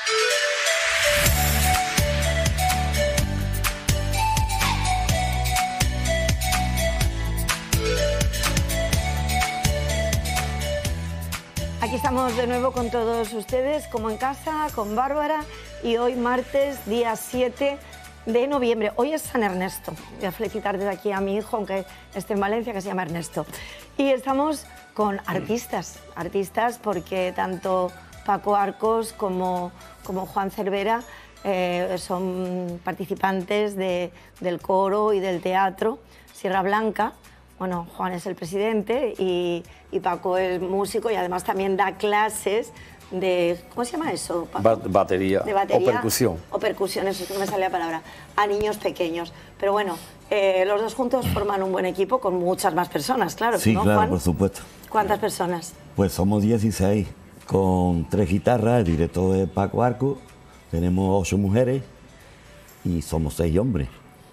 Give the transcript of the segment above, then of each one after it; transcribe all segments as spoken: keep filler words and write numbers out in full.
Aquí estamos de nuevo con todos ustedes, como en casa, con Bárbara, y hoy martes, día siete de noviembre. Hoy es San Ernesto. Voy a felicitar desde aquí a mi hijo, aunque esté en Valencia, que se llama Ernesto. Y estamos con artistas, artistas porque tanto Paco Arcos como, como Juan Cervera eh, son participantes de, del coro y del teatro Sierra Blanca. Bueno, Juan es el presidente y, y Paco es músico y además también da clases de... ¿Cómo se llama eso, Paco? Batería, de batería o percusión. O percusión, eso es que no me sale la palabra. A niños pequeños. Pero bueno, eh, los dos juntos forman un buen equipo con muchas más personas, claro. Sí, ¿no, claro, Juan? por supuesto. ¿Cuántas personas? Pues somos dieciséis, con tres guitarras, el director es Paco Arcos, tenemos ocho mujeres y somos seis hombres.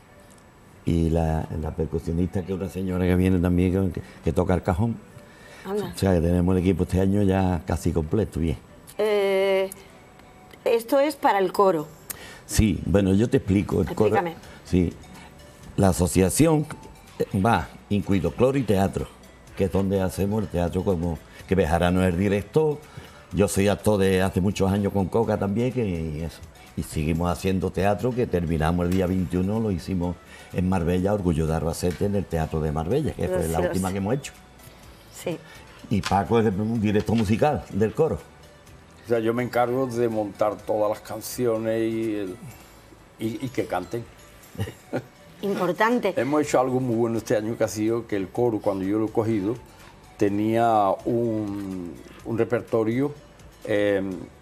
Y la, la percusionista, que es una señora que viene también, que, que toca el cajón. Anda. O sea, que tenemos el equipo este año ya casi completo, bien. Eh, esto es para el coro. Sí, bueno, yo te explico. El Explícame. Coro, sí, la asociación va incluido coro y teatro, que es donde hacemos el teatro, como que Bejarano es el director. Yo soy actor de hace muchos años con Coca también, que y eso. Y seguimos haciendo teatro, que terminamos el día veintiuno, lo hicimos en Marbella, Orgullo de Albacete, en el Teatro de Marbella, que fue la última que hemos hecho. Sí. Y Paco es el director musical del coro. O sea, yo me encargo de montar todas las canciones y, el, y, y que canten. Importante. Hemos hecho algo muy bueno este año, que ha sido que el coro, cuando yo lo he cogido, tenía un, un repertorio eh,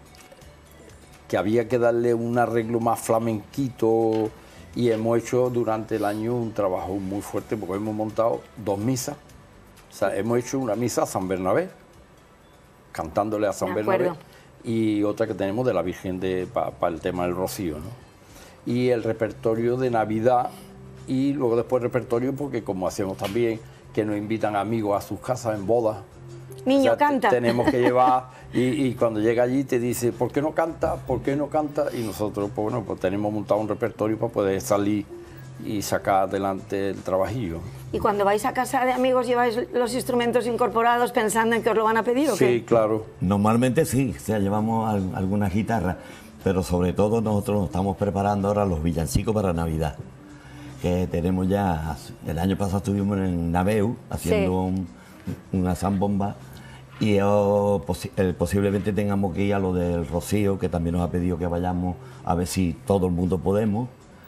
que había que darle un arreglo más flamenquito, y hemos hecho durante el año un trabajo muy fuerte porque hemos montado dos misas. O sea, hemos hecho una misa a San Bernabé, cantándole a San De Bernabé, acuerdo. y otra que tenemos de la Virgen para pa el tema del Rocío, ¿no? Y el repertorio de Navidad, y luego después el repertorio, porque como hacemos también, que nos invitan amigos a sus casas en bodas. Niño, O sea, canta. Tenemos que llevar, y, y cuando llega allí te dice, ¿por qué no canta? ¿Por qué no canta? Y nosotros, pues bueno, pues tenemos montado un repertorio para poder salir y sacar adelante el trabajillo. ¿Y cuando vais a casa de amigos lleváis los instrumentos incorporados pensando en que os lo van a pedir o qué? Sí, claro. Normalmente sí, o sea, llevamos al, algunas guitarras, pero sobre todo nosotros nos estamos preparando ahora los villancicos para Navidad, que tenemos ya, el año pasado estuvimos en Naveu haciendo Sí. un, una zambomba, y oh, posi eh, posiblemente tengamos que ir a lo del Rocío, que también nos ha pedido que vayamos a ver si todo el mundo podemos.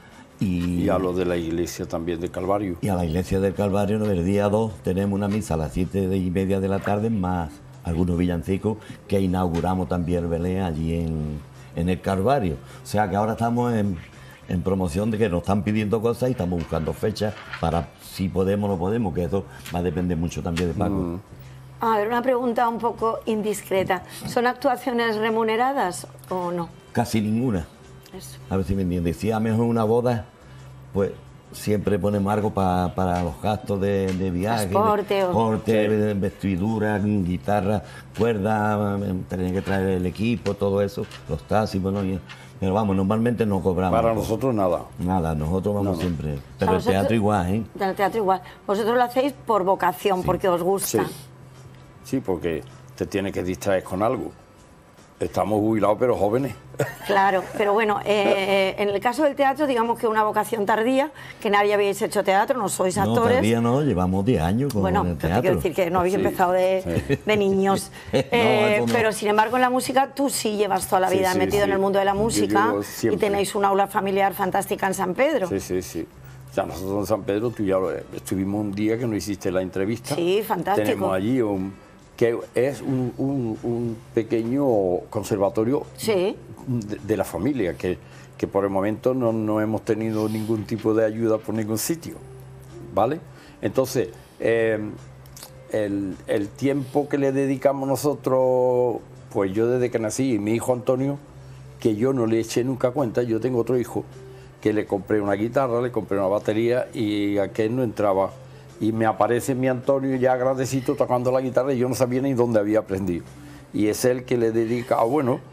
Y, Y a lo de la iglesia también de Calvario. y a la iglesia del Calvario, ¿no? El día dos tenemos una misa a las siete y media de la tarde, más algunos villancicos que inauguramos también el Belén allí en, en el Calvario. O sea que ahora estamos en, en promoción de que nos están pidiendo cosas y estamos buscando fechas para si podemos o no podemos, que eso va a depender mucho también de Paco. Mm. A ver, una pregunta un poco indiscreta. ¿Son actuaciones remuneradas o no? Casi ninguna. Eso. A ver si me entiendes. Si a mejor una boda, pues siempre ponemos algo pa, para los gastos de, de viaje, Transporte o- transporte, de vestidura, guitarra, cuerda, tenía que traer el equipo, todo eso, los taxis, bueno, y- pero vamos, normalmente no cobramos. Para nosotros nada. Nada, nosotros vamos No, no. siempre. Pero A el teatro vosotros- igual, ¿eh? Del teatro igual. Vosotros lo hacéis por vocación, porque os gusta. Sí. Sí, porque te tienes que distraer con algo. Estamos jubilados, pero jóvenes. Claro, pero bueno, eh, en el caso del teatro, digamos que una vocación tardía, que nadie habéis hecho teatro, no sois No, actores. todavía no, llevamos diez años con Bueno, el pero te teatro. quiero decir que no habéis Sí, empezado de, de niños. No, Eh, eso no. Pero sin embargo en la música tú sí llevas toda la Sí, vida sí, metido sí. en el mundo de la Yo música llevo y siempre. tenéis un aula familiar fantástica en San Pedro. Sí, sí, sí. O sea, nosotros en San Pedro, tú ya lo, estuvimos un día que nos hiciste la entrevista. Sí, fantástico. Tenemos allí un, que es un, un- un pequeño conservatorio Sí. de, de la familia, que, que por el momento no, no hemos tenido ningún tipo de ayuda por ningún sitio, ¿vale? Entonces, eh, el, el tiempo que le dedicamos nosotros, pues yo desde que nací, y mi hijo Antonio, que yo no le eché nunca cuenta, yo tengo otro hijo, que le compré una guitarra, le compré una batería y aquel no entraba. Y me aparece mi Antonio ya grandecito tocando la guitarra y yo no sabía ni dónde había aprendido. Y es él que le dedica, ah, bueno,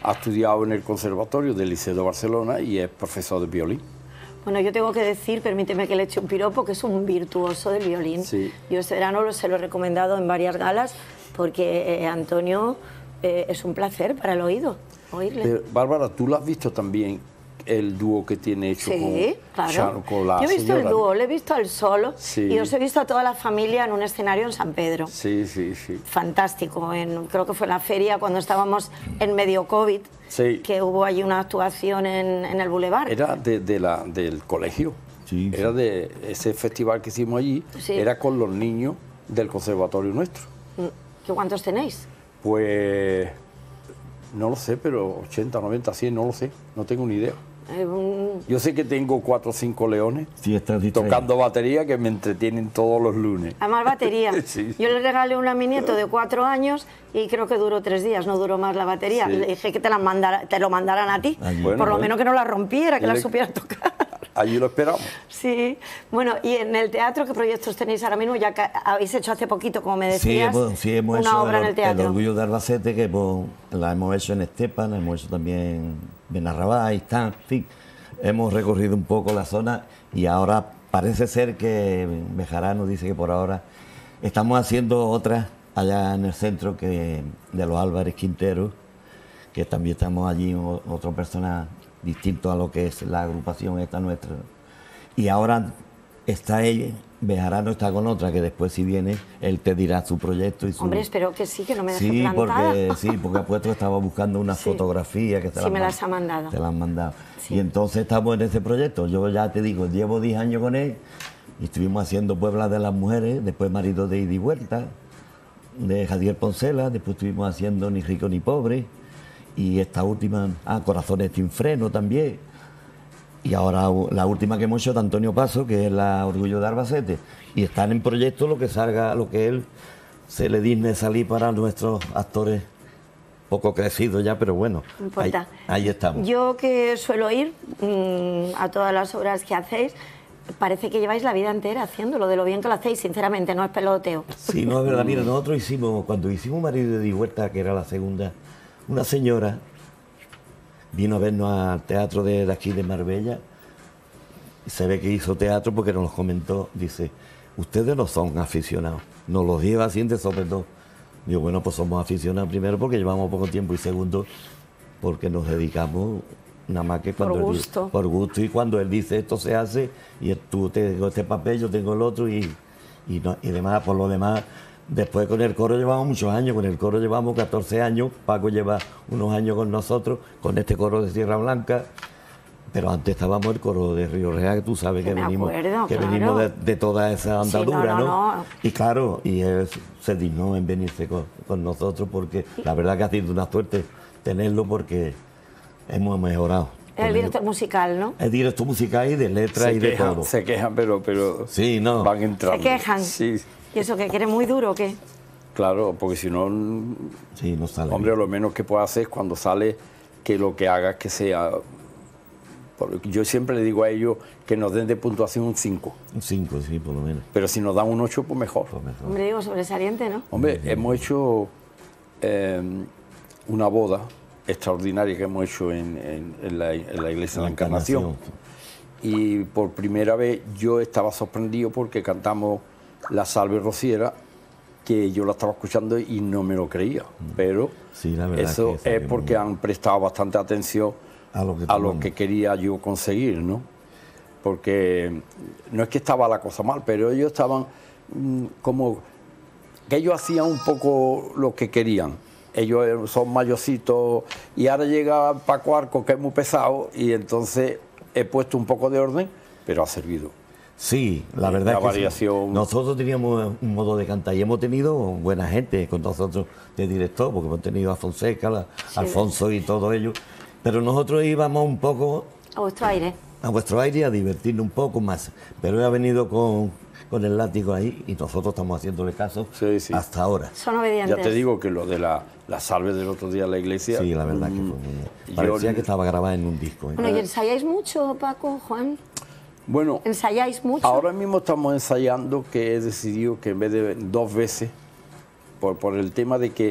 ha estudiado en el Conservatorio del Liceo de Barcelona y es profesor de violín. Bueno, yo tengo que decir, permíteme que le eche un piropo, que es un virtuoso del violín. Sí. Yo este verano lo, se lo he recomendado en varias galas, porque eh, Antonio eh, es un placer para el oído oírle. Pero, Bárbara, ¿tú lo has visto también, el dúo que tiene hecho Sí, con, claro. con la Yo he visto señora? el dúo, le he visto al solo Sí. y os he visto a toda la familia en un escenario en San Pedro. Sí, sí, sí. Fantástico, en, creo que fue en la feria cuando estábamos en medio COVID, Sí. que hubo allí una actuación en, en el Boulevard. Era de, de la, del colegio. Sí, Era sí. de ese festival que hicimos allí, Sí. era con los niños del conservatorio nuestro. ¿Qué cuántos tenéis? Pues no lo sé, pero ochenta, noventa, cien, no lo sé, no tengo ni idea. Eh, un- Yo sé que tengo cuatro o cinco leones Sí, estás distraído. tocando batería que me entretienen todos los lunes. Además, batería. Sí. Yo le regalé una a mi nieto de cuatro años y creo que duró tres días, no duró más la batería. Sí. Le dije que te, la mandara, te lo mandaran a ti, Allí. Bueno, por lo bueno. menos que no la rompiera, que la Le- supiera tocar. Allí lo esperamos. Sí. Bueno, y en el teatro, ¿qué proyectos tenéis ahora mismo? Ya que habéis hecho hace poquito, como me Sí, decías, hemos, sí, hemos una hecho obra el, en el teatro. el Orgullo de Albacete, que pues, la hemos hecho en Estepa, la hemos hecho también en Benarrabá, Istán, en fin. Hemos recorrido un poco la zona y ahora parece ser que Bejarano dice que por ahora estamos haciendo otra allá en el centro que de los Álvarez Quinteros, que también estamos allí, o- otra persona distinto a lo que es la agrupación esta nuestra. Y ahora está ella, Bejarano está con otra, que después si viene, él te dirá su proyecto y su... Hombre, espero que sí, que no me deje Sí, plantada. porque, sí, porque ha puesto que estaba buscando una Sí. fotografía que te Sí, me han las ha mandado. Te las han mandado. Sí. Y entonces estamos en ese proyecto. Yo ya te digo, llevo diez años con él y estuvimos haciendo Puebla de las Mujeres, después Marido de Ida y Vuelta, de Javier Poncela, después estuvimos haciendo Ni Rico ni Pobre y esta última, ah, Corazones sin freno también. Y ahora u- la última que hemos hecho de Antonio Paso, que es la Orgullo de Albacete. Y están en proyecto lo que salga, lo que él se le digne salir para nuestros actores poco crecidos ya, pero bueno, No ahí, importa. ahí estamos. Yo que suelo ir mm, a todas las obras que hacéis, parece que lleváis la vida entera haciéndolo, de lo bien que lo hacéis, sinceramente, no es peloteo. Sí, no es verdad. Mira, nosotros hicimos, cuando hicimos Marido de Huerta, que era la segunda, una señora vino a vernos al teatro de, de aquí de Marbella. Y se ve que hizo teatro porque nos lo comentó. Dice, ustedes no son aficionados, nos los lleva así de sobre todo. Digo, bueno, pues somos aficionados primero porque llevamos poco tiempo y segundo porque nos dedicamos nada más que cuando Por él di- gusto. por gusto y cuando él dice esto se hace y tú tengo este papel, yo tengo el otro y, y, no- y demás, por lo demás, después con el coro llevamos muchos años, con el coro llevamos catorce años, Paco lleva unos años con nosotros, con este coro de Sierra Blanca, pero antes estábamos el coro de Río Real, que tú sabes Que que me venimos, acuerdo, que claro. venimos de, de toda esa Sí, no, andadura, no, ¿no? no. Y claro, y él se dignó en venirse con, con nosotros porque la verdad que ha sido una suerte tenerlo porque hemos mejorado. Es el director musical, ¿no? Es director musical y de letra Se y de quejan, todo. se quejan, pero, pero Sí, no. van entrando. Se quejan. Sí, ¿Y eso que quiere muy duro o qué? claro, porque si no, Sí, no sale. hombre, bien. lo menos que puede hacer es cuando sale que lo que haga es que sea... porque yo siempre le digo a ellos que nos den de puntuación un cinco, Un cinco, sí, por lo menos. pero si nos dan un ocho, pues mejor. Pues mejor. Hombre, digo, sobresaliente, ¿no? Hombre, hemos hecho eh, una boda extraordinaria que hemos hecho en, en- en la, en la iglesia de la Encarnación. Y por primera vez yo estaba sorprendido porque cantamos la Salve Rociera, que yo la estaba escuchando y no me lo creía. Pero Sí, la verdad eso que salió es porque muy bien. han prestado bastante atención A lo que a lo tomamos. que quería yo conseguir, ¿no? Porque no es que estaba la cosa mal, pero ellos estaban mm, como que ellos hacían un poco lo que querían. Ellos eh, son mayorcitos y ahora llega Paco Arco, que es muy pesado, y entonces he puesto un poco de orden, pero ha servido. Sí, la Y verdad la es que sí. variación- Nosotros teníamos un modo de cantar y hemos tenido buena gente con nosotros de director, porque hemos tenido a Fonseca, la- Sí. Alfonso y todo ello. Pero nosotros íbamos un poco A vuestro aire. a vuestro aire a divertirnos un poco más. Pero él ha venido con, con el látigo ahí y nosotros estamos haciéndole caso Sí, sí. hasta ahora. Son obedientes. Ya te digo que lo de la, la salve del otro día en la iglesia... Sí, la verdad que fue mm, muy bien. yo- Parecía que estaba grabada en un disco. ¿eh? Bueno, ¿y ensayáis mucho, Paco, Juan? Bueno, ¿Ensayáis mucho? ahora mismo estamos ensayando que he decidido que en vez de dos veces, por, por el tema de que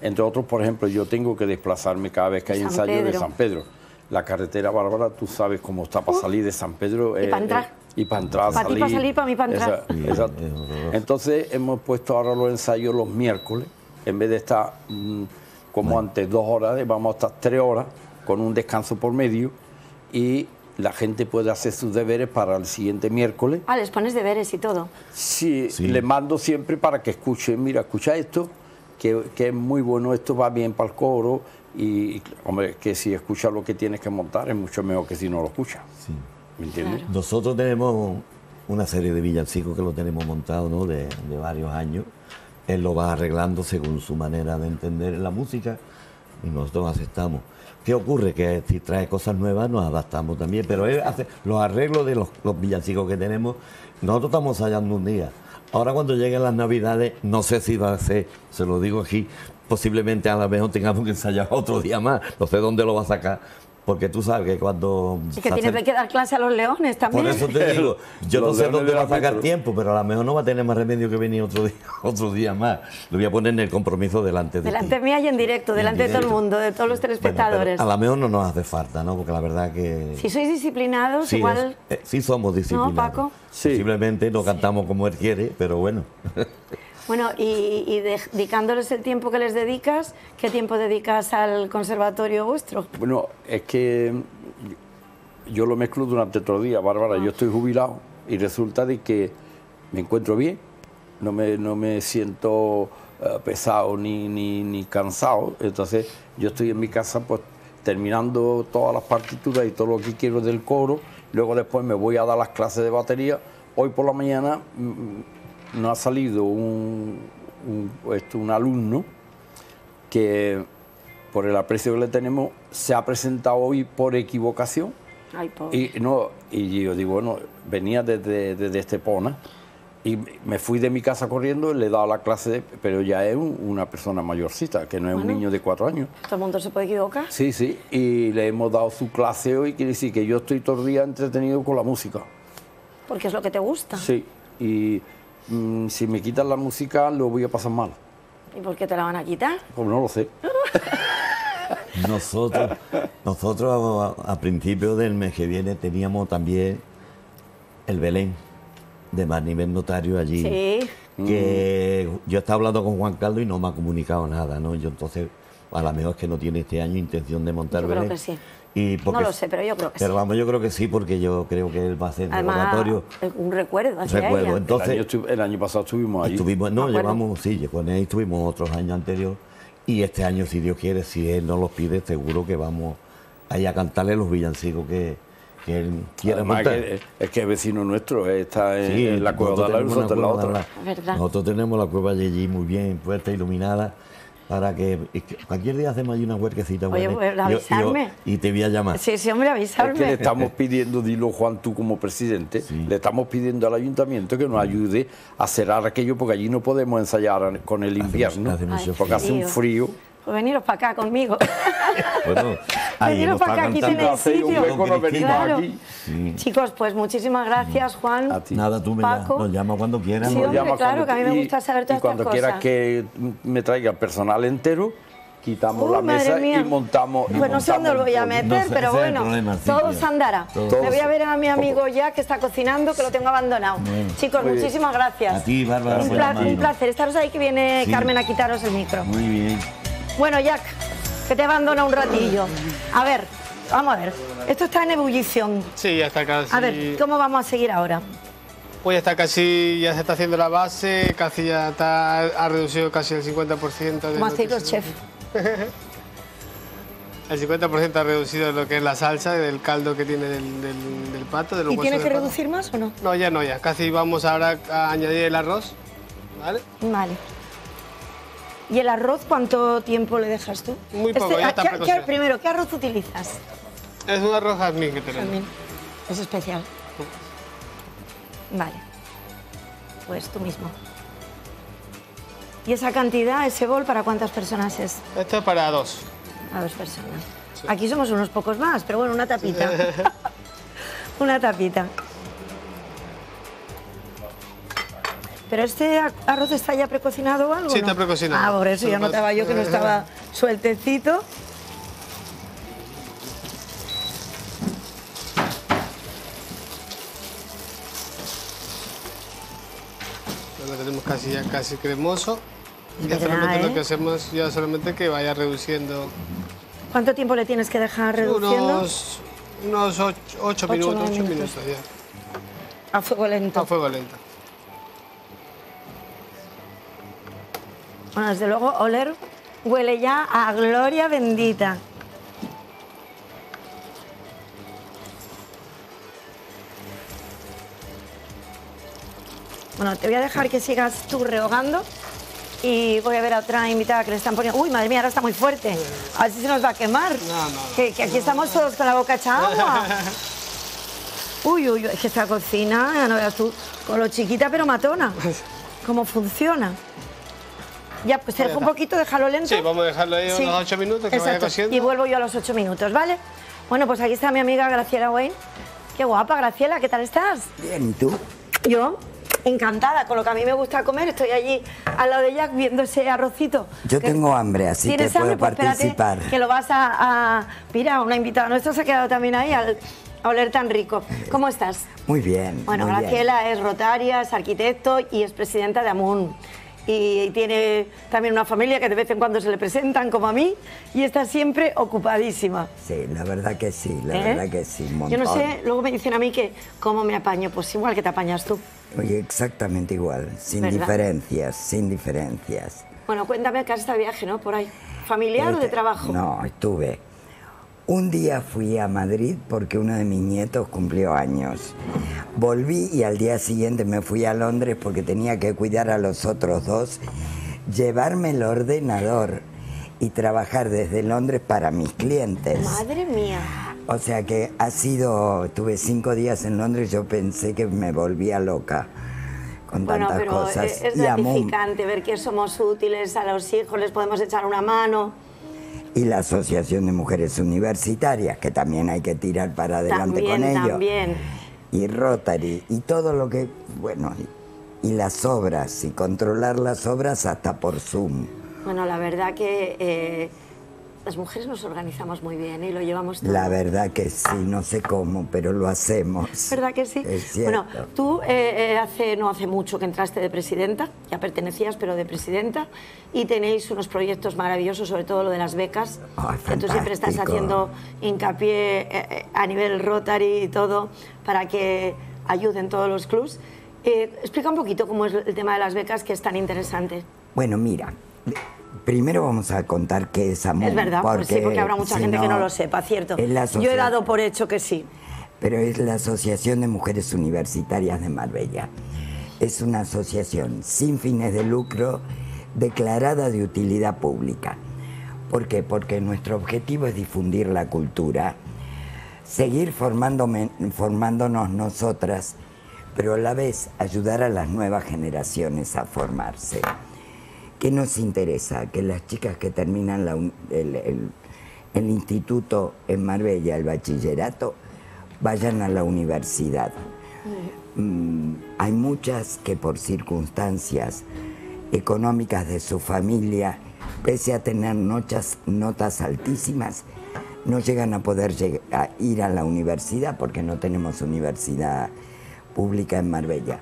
Entre otros, por ejemplo, yo tengo que desplazarme cada vez que hay San ensayo Pedro. de San Pedro. La carretera Bárbara, tú sabes cómo está para salir de San Pedro. Y para entrar. Y para entrar, Para ti para salir, para mí para entrar. Esa- exacto. Entonces hemos puesto ahora los ensayos los miércoles, en vez de estar mm, como antes dos horas, vamos a estar tres horas con un descanso por medio y la gente puede hacer sus deberes para el siguiente miércoles. Ah, les pones deberes y todo. Sí, Sí. le mando siempre para que escuchen, mira, escucha esto, que, que es muy bueno, esto va bien para el coro y, hombre, que si escucha lo que tienes que montar es mucho mejor que si no lo escucha. Sí. ¿Me entiendes? Claro. Nosotros tenemos una serie de villancicos que lo tenemos montado, ¿no? de, de varios años. Él lo va arreglando según su manera de entender la música y nosotros aceptamos. ¿Qué ocurre? Que si trae cosas nuevas nos adaptamos también, pero él hace los arreglos de los, los villancicos que tenemos. Nosotros estamos ensayando un día. Ahora cuando lleguen las Navidades, no sé si va a ser, se lo digo aquí, posiblemente a lo mejor tengamos que ensayar otro día más, no sé dónde lo va a sacar, porque tú sabes que cuando... Es que se tienes hace- que dar clase a los leones también. Por eso te digo, yo no Los sé leones dónde de va a la sacar metro. tiempo, pero a lo mejor no va a tener más remedio que venir otro día, otro día más. Lo voy a poner en el compromiso delante de Delante ti. mía y en directo, En delante de todo el directo. mundo, de todos los Bueno, telespectadores. pero a lo mejor no nos hace falta, ¿no? Porque la verdad que... Si sois disciplinados, sí, igual... es- eh, sí somos disciplinados. Paco? Sí. Posiblemente no cantamos como él quiere, pero bueno. Bueno, y, y de- dedicándoles el tiempo que les dedicas, ¿qué tiempo dedicas al conservatorio vuestro? Bueno, es que yo lo mezclo durante todo el día, Bárbara. Yo estoy jubilado y resulta de que me encuentro bien, no me, no me siento eh, pesado ni, ni, ni cansado. Entonces yo estoy en mi casa pues terminando todas las partituras y todo lo que quiero del coro. Luego después me voy a dar las clases de batería. Hoy por la mañana mm, nos ha salido un, un, esto, un alumno que por el aprecio que le tenemos se ha presentado hoy por equivocación. Ay, pobre. Y, no, y yo digo, bueno, venía desde, desde Estepona y me fui de mi casa corriendo, le he dado la clase, de- pero ya es un- una persona mayorcita, que no es un Bueno. niño de cuatro años. ¿Todo el mundo se puede equivocar? Sí, sí, y le hemos dado su clase hoy, quiere decir que yo estoy todo el día entretenido con la música. Porque es lo que te gusta. Sí, y mm, si me quitan la música lo voy a pasar mal. ¿Y por qué te la van a quitar? Pues no lo sé. Nosotros, nosotros a, a principios del mes que viene teníamos también el Belén de Marnivel Notario allí. Sí. Que yo estaba hablando con Juan Carlos y no me ha comunicado nada, ¿no? Yo entonces, a lo mejor es que no tiene este año intención de montar Yo creo Belén. que sí. Y porque- No lo sé, pero yo creo que Pero sí. vamos, yo creo que sí, porque yo creo que él va a hacer el Además, oratorio. un recuerdo hacia Recuerdo, ella. entonces- el, año, estu- el año pasado estuvimos allí. Estuvimos, no, Me acuerdo. llevamos, sí, con él estuvimos otros años anteriores. Y este año, si Dios quiere, si él nos los pide, seguro que vamos a ir a cantarle los villancicos que, que él quiera Además, montar. que, es que es vecino nuestro, está en, Sí, en la cueva de nosotros la tenemos nosotros en la cueva de otra. la- ¿Verdad? Nosotros tenemos la cueva de allí muy bien puesta, iluminada, para que, es que cualquier día hacemos ahí una huerquecita Oye, buena. pues, Y yo- y yo- avisarme. Y, te voy a llamar. Sí, sí, hombre, Es que le avisarme. estamos pidiendo, dilo Juan, tú como presidente, Sí. le estamos pidiendo al ayuntamiento que nos ayude a cerrar aquello porque allí no podemos ensayar con el invierno, hace mucho porque hace un frío. Pues veniros para acá conmigo. Bueno, ahí Veniros nos para está acá, aquí cantando. tenéis Hacéis un sitio. hueco, nos venimos Claro. aquí. Chicos, pues muchísimas gracias, Juan. A ti. Nada, tú me Paco. llamas, nos llamas cuando quieras. Sí, nos hombre, Llama claro, cuando que a mí me y- gusta saber todas Y cuando estas quieras cosas. que me traiga personal entero, quitamos Uy, la madre mesa mía. y montamos. y Pues no sé dónde montamos lo voy a el podio. meter, No sé, pero ese es el bueno, problema, sí, todo tío. se andará. Todo. Me voy a ver a mi amigo ya que está cocinando, que lo tengo abandonado. Chicos, Muy bien. muchísimas gracias. A ti, Bárbara, Un, por pla- llamarnos. un placer. Estaros ahí que viene Sí. Carmen a quitaros el micro. Muy bien. Bueno, Jack, que te abandona un ratillo. A ver, vamos a ver. Esto está en ebullición. Sí, ya está casi. A ver, ¿cómo vamos a seguir ahora? Pues ya está casi, ya se está haciendo la base, casi ya está, ha reducido casi el cincuenta por ciento. de ¿Cómo lo hacéis que los es- chefs? El cincuenta por ciento ha reducido lo que es la salsa del caldo que tiene del, del, del pato, de los ¿Y huesos tiene de que pato. reducir más o no? No, ya no, ya. Casi vamos ahora a añadir el arroz, ¿vale? Vale. ¿Y el arroz cuánto tiempo le dejas tú? Muy poco, ya está ¿qué- precocido. qué- Primero, ¿qué arroz utilizas? Es un arroz jazmín que tenemos. También. Es especial. Vale. Pues tú mismo. ¿Y esa cantidad, ese bol, para cuántas personas es? Esto es para dos. A dos personas. Aquí somos unos pocos más, pero bueno, una tapita. Una tapita. ¿Pero este arroz está ya precocinado o algo? Sí, ¿no? está precocinado. Ah, por eso ya notaba yo que no estaba sueltecito. Lo tenemos casi ya casi cremoso. Y ya Verá, solamente ¿eh? lo que hacemos ya solamente que vaya reduciendo. ¿Cuánto tiempo le tienes que dejar reduciendo? Unos, unos ocho, ocho, Ocho, minutos, nueve ocho minutos. minutos ya. A fuego lento. A fuego lento. Bueno, desde luego, oler huele ya a gloria bendita. Bueno, te voy a dejar que sigas tú rehogando y voy a ver a otra invitada que le están poniendo... Uy, madre mía, ahora está muy fuerte. A ver si se nos va a quemar. No, no, no. Que, que aquí estamos todos con la boca hecha agua. Uy, uy, uy, es que esta cocina, ya no veas tú, con lo chiquita pero matona. ¿Cómo funciona? Ya, pues te dejo un poquito, déjalo lento. Sí, vamos a dejarlo ahí Sí, unos ocho minutos que vaya exacto. cociendo. Y vuelvo yo a los ocho minutos, ¿vale? Bueno, pues aquí está mi amiga Graciela Wayne. Qué guapa, Graciela, ¿qué tal estás? Bien, ¿y tú? Yo, encantada, con lo que a mí me gusta comer. Estoy allí al lado de Jack viendo ese arrocito. Yo que- tengo hambre, así que ¿Tienes puedo hambre? Pues espérate, participar. que lo vas a, a... Mira, una invitada nuestra se ha quedado también ahí al, a oler tan rico. ¿Cómo estás? Muy bien. Bueno, muy bien. Graciela es rotaria, es arquitecto y es presidenta de Amun. Y tiene también una familia que de vez en cuando se le presentan, como a mí, y está siempre ocupadísima. Sí, la verdad que sí, la ¿Eh? verdad que sí, un Yo montón. no sé, luego me dicen a mí que cómo me apaño, pues igual que te apañas tú. Oye, exactamente igual, sin ¿Verdad? diferencias, sin diferencias. Bueno, cuéntame que has estado de viaje, ¿no? Por ahí. ¿Familiar o de Este, trabajo? No, estuve. Un día fui a Madrid porque uno de mis nietos cumplió años. Volví y al día siguiente me fui a Londres porque tenía que cuidar a los otros dos, llevarme el ordenador y trabajar desde Londres para mis clientes. Madre mía. O sea que ha sido, tuve cinco días en Londres, yo pensé que me volvía loca con Bueno, tantas pero cosas. es es Y a Mum- gratificante ver que somos útiles a los hijos, les podemos echar una mano. y la Asociación de Mujeres Universitarias, que también hay que tirar para adelante También, con ello. también. Y Rotary, y todo lo que, bueno, y, y las obras, y controlar las obras hasta por Zoom. Bueno, la verdad que eh, las mujeres nos organizamos muy bien y lo llevamos todo. La verdad que sí, no sé cómo, pero lo hacemos. ¿Verdad que sí? Es cierto. Bueno, tú eh, eh, hace, no hace mucho que entraste de presidenta, ya pertenecías, pero de presidenta, y tenéis unos proyectos maravillosos, sobre todo lo de las becas, Ay, que tú siempre estás fantástico. haciendo hincapié eh, eh, a nivel Rotary y todo, para que ayuden todos los clubs. Eh, explica un poquito cómo es el tema de las becas, que es tan interesante. Bueno, mira, primero vamos a contar qué es Amun. Es verdad, pues sí, porque habrá mucha si gente que no lo sepa, cierto. es la Yo he asocia- dado por hecho que sí. Pero es la Asociación de Mujeres Universitarias de Marbella. Es una asociación sin fines de lucro, declarada de utilidad pública. ¿Por qué? Porque nuestro objetivo es difundir la cultura, seguir formándome- formándonos nosotras, pero a la vez ayudar a las nuevas generaciones a formarse. ¿Qué nos interesa? Que las chicas que terminan la un- el, el- el instituto en Marbella, el bachillerato, vayan a la universidad. Mm, hay muchas que por circunstancias económicas de su familia, pese a tener notas, notas altísimas, no llegan a poder lleg- a ir a la universidad porque no tenemos universidad pública en Marbella.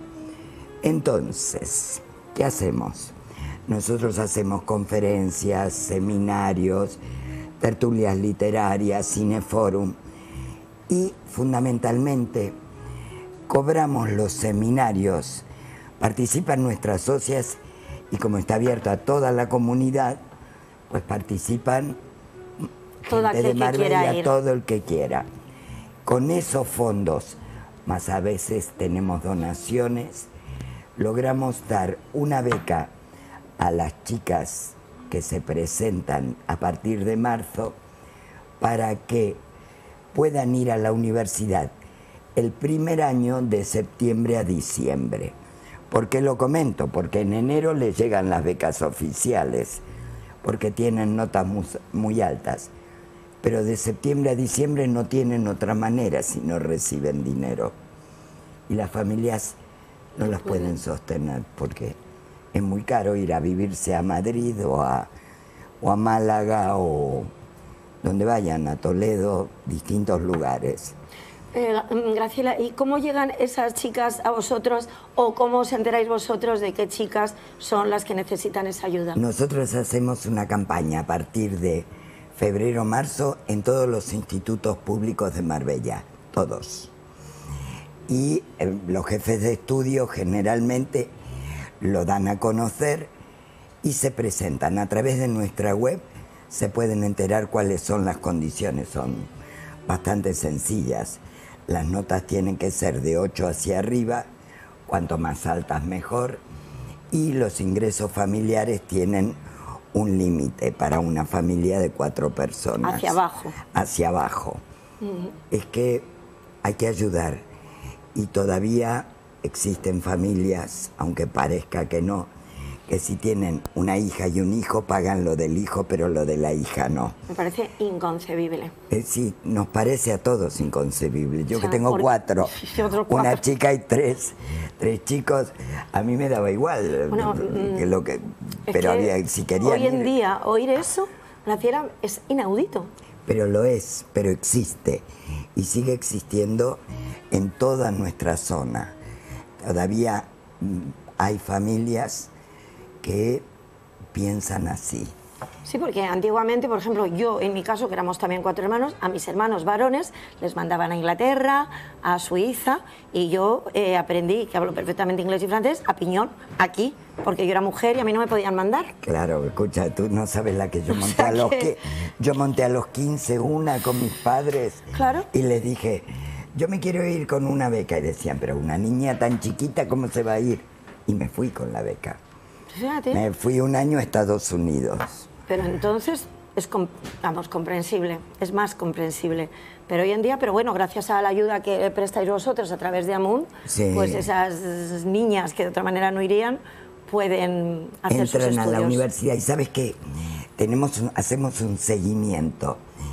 Entonces, ¿qué hacemos? Nosotros hacemos conferencias, seminarios, tertulias literarias, cineforum y fundamentalmente cobramos los seminarios. Participan nuestras socias y como está abierto a toda la comunidad, pues participan Todo gente de aquel que quiera Marbella, ir. todo el que quiera. Con esos fondos, más a veces tenemos donaciones, logramos dar una beca a las chicas que se presentan a partir de marzo para que puedan ir a la universidad el primer año de septiembre a diciembre. ¿Por qué lo comento? Porque en enero les llegan las becas oficiales, porque tienen notas muy, muy altas, pero de septiembre a diciembre no tienen otra manera si no reciben dinero. Y las familias no las pueden sostener porque es muy caro ir a vivirse a Madrid o a, o a Málaga o donde vayan, a Toledo, distintos lugares. Eh, Graciela, ¿y cómo llegan esas chicas a vosotros o cómo os enteráis vosotros de qué chicas son las que necesitan esa ayuda? Nosotros hacemos una campaña a partir de febrero, marzo en todos los institutos públicos de Marbella, todos. Y eh, los jefes de estudio generalmente lo dan a conocer y se presentan. A través de nuestra web se pueden enterar cuáles son las condiciones, son bastante sencillas. Las notas tienen que ser de ocho hacia arriba, cuanto más altas mejor, y los ingresos familiares tienen un límite para una familia de cuatro personas. Hacia abajo. Hacia abajo. Uh-huh. Es que hay que ayudar, y todavía existen familias, aunque parezca que no, que si tienen una hija y un hijo pagan lo del hijo, pero lo de la hija no. Me parece inconcebible. Eh, sí, nos parece a todos inconcebible. Yo o sea, que tengo por... cuatro, cuatro, una chica y tres, tres chicos, a mí me daba igual. Bueno, que lo que, pero que había, si querían hoy en ir, día oír eso, Graciela, es inaudito. Pero lo es, pero existe y sigue existiendo en toda nuestra zona. Todavía hay familias que piensan así. Sí, porque antiguamente, por ejemplo, yo en mi caso, que éramos también cuatro hermanos, a mis hermanos varones les mandaban a Inglaterra, a Suiza, y yo eh, aprendí, que hablo perfectamente inglés y francés, a piñón, aquí, porque yo era mujer y a mí no me podían mandar. Claro, escucha, tú no sabes la que yo monté, o sea, a los que... yo monté a los quince una con mis padres. Claro. Y les dije, yo me quiero ir con una beca, y decían, pero una niña tan chiquita, ¿cómo se va a ir? Y me fui con la beca. Fíjate. Me fui un año a Estados Unidos. Pero entonces es, vamos, comprensible, es más comprensible. Pero hoy en día, pero bueno, gracias a la ayuda que prestáis vosotros a través de Amun, sí, pues esas niñas que de otra manera no irían, pueden hacer sus estudios. Entran a la universidad y ¿sabes qué? Tenemos un, hacemos un seguimiento.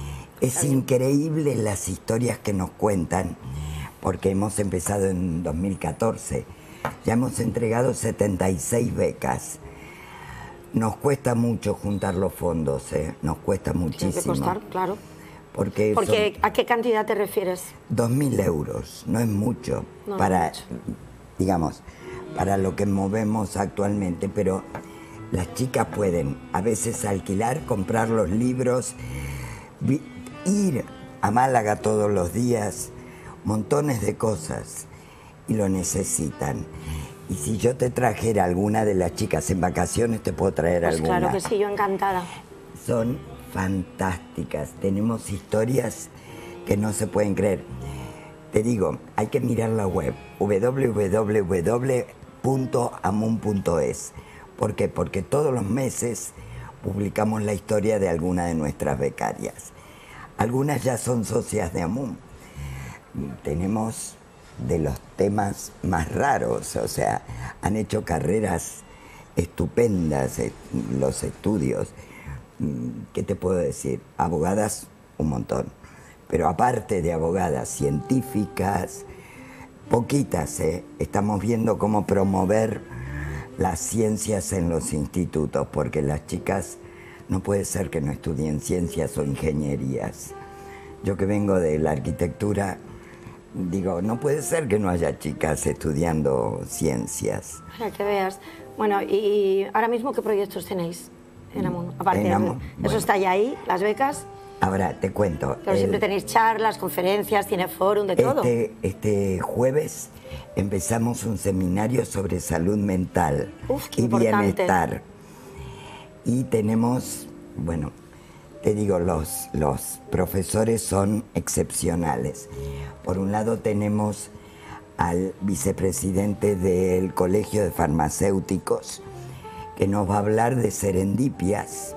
Es increíble las historias que nos cuentan, porque hemos empezado en dos mil catorce. Ya hemos entregado setenta y seis becas. Nos cuesta mucho juntar los fondos, ¿eh? Nos cuesta muchísimo. Tiene que costar, claro. Porque, Porque son... ¿a qué cantidad te refieres? Dos mil euros, no es mucho, no para, es mucho. digamos, para lo que movemos actualmente, pero las chicas pueden a veces alquilar, comprar los libros, ir a Málaga todos los días, montones de cosas, y lo necesitan. Y si yo te trajera alguna de las chicas en vacaciones, te puedo traer pues alguna. Claro que sí, yo encantada. Son fantásticas, tenemos historias que no se pueden creer. Te digo, hay que mirar la web, w w w punto amun punto es. ¿Por qué? Porque todos los meses publicamos la historia de alguna de nuestras becarias. Algunas ya son socias de Amun. Tenemos de los temas más raros, o sea, han hecho carreras estupendas, los estudios. ¿Qué te puedo decir? Abogadas, un montón. Pero aparte de abogadas científicas, poquitas, ¿eh? Estamos viendo cómo promover las ciencias en los institutos, porque las chicas no puede ser que no estudien ciencias o ingenierías. Yo que vengo de la arquitectura, digo, no puede ser que no haya chicas estudiando ciencias. Para que veas. Bueno, y ahora mismo, ¿qué proyectos tenéis en Amun? Aparte, en Amun, eso bueno. Está ya ahí, las becas. Ahora, te cuento. Pero el, siempre tenéis charlas, conferencias, tiene fórum, de este, todo. Este jueves empezamos un seminario sobre salud mental Uf, qué y importante. bienestar. Y tenemos, bueno, te digo, los, los profesores son excepcionales. Por un lado tenemos al vicepresidente del Colegio de Farmacéuticos, que nos va a hablar de serendipias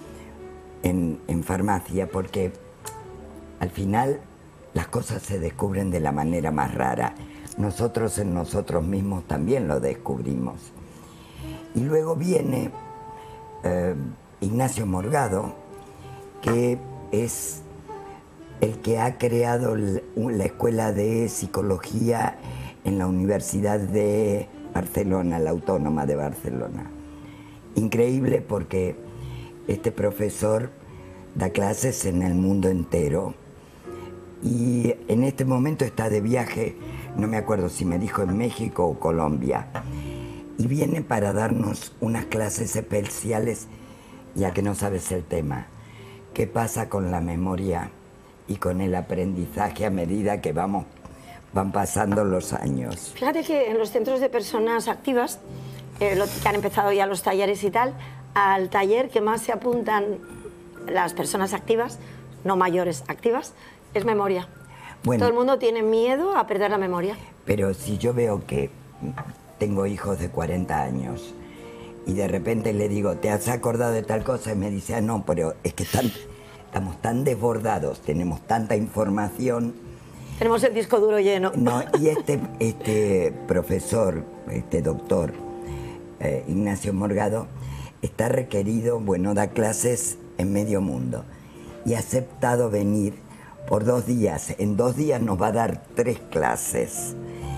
en, en farmacia, porque al final las cosas se descubren de la manera más rara. Nosotros en nosotros mismos también lo descubrimos. Y luego viene eh, Ignacio Morgado, que es el que ha creado la Escuela de Psicología en la Universidad de Barcelona, la Autónoma de Barcelona. Increíble porque este profesor da clases en el mundo entero y en este momento está de viaje, no me acuerdo si me dijo en México o Colombia, y viene para darnos unas clases especiales, ya que no sabes el tema, qué pasa con la memoria y con el aprendizaje a medida que vamos, van pasando los años. Fíjate que en los centros de personas activas, eh, lo, que han empezado ya los talleres y tal, al taller que más se apuntan las personas activas, no mayores, activas, es memoria. Bueno, todo el mundo tiene miedo a perder la memoria. Pero si yo veo que tengo hijos de cuarenta años y de repente le digo, ¿te has acordado de tal cosa? Y me dice, ah, no, pero es que están, estamos tan desbordados, tenemos tanta información. Tenemos el disco duro lleno. No, y este, este profesor, este doctor, eh, Ignacio Morgado, está requerido, bueno, da clases en medio mundo y ha aceptado venir por dos días. En dos días nos va a dar tres clases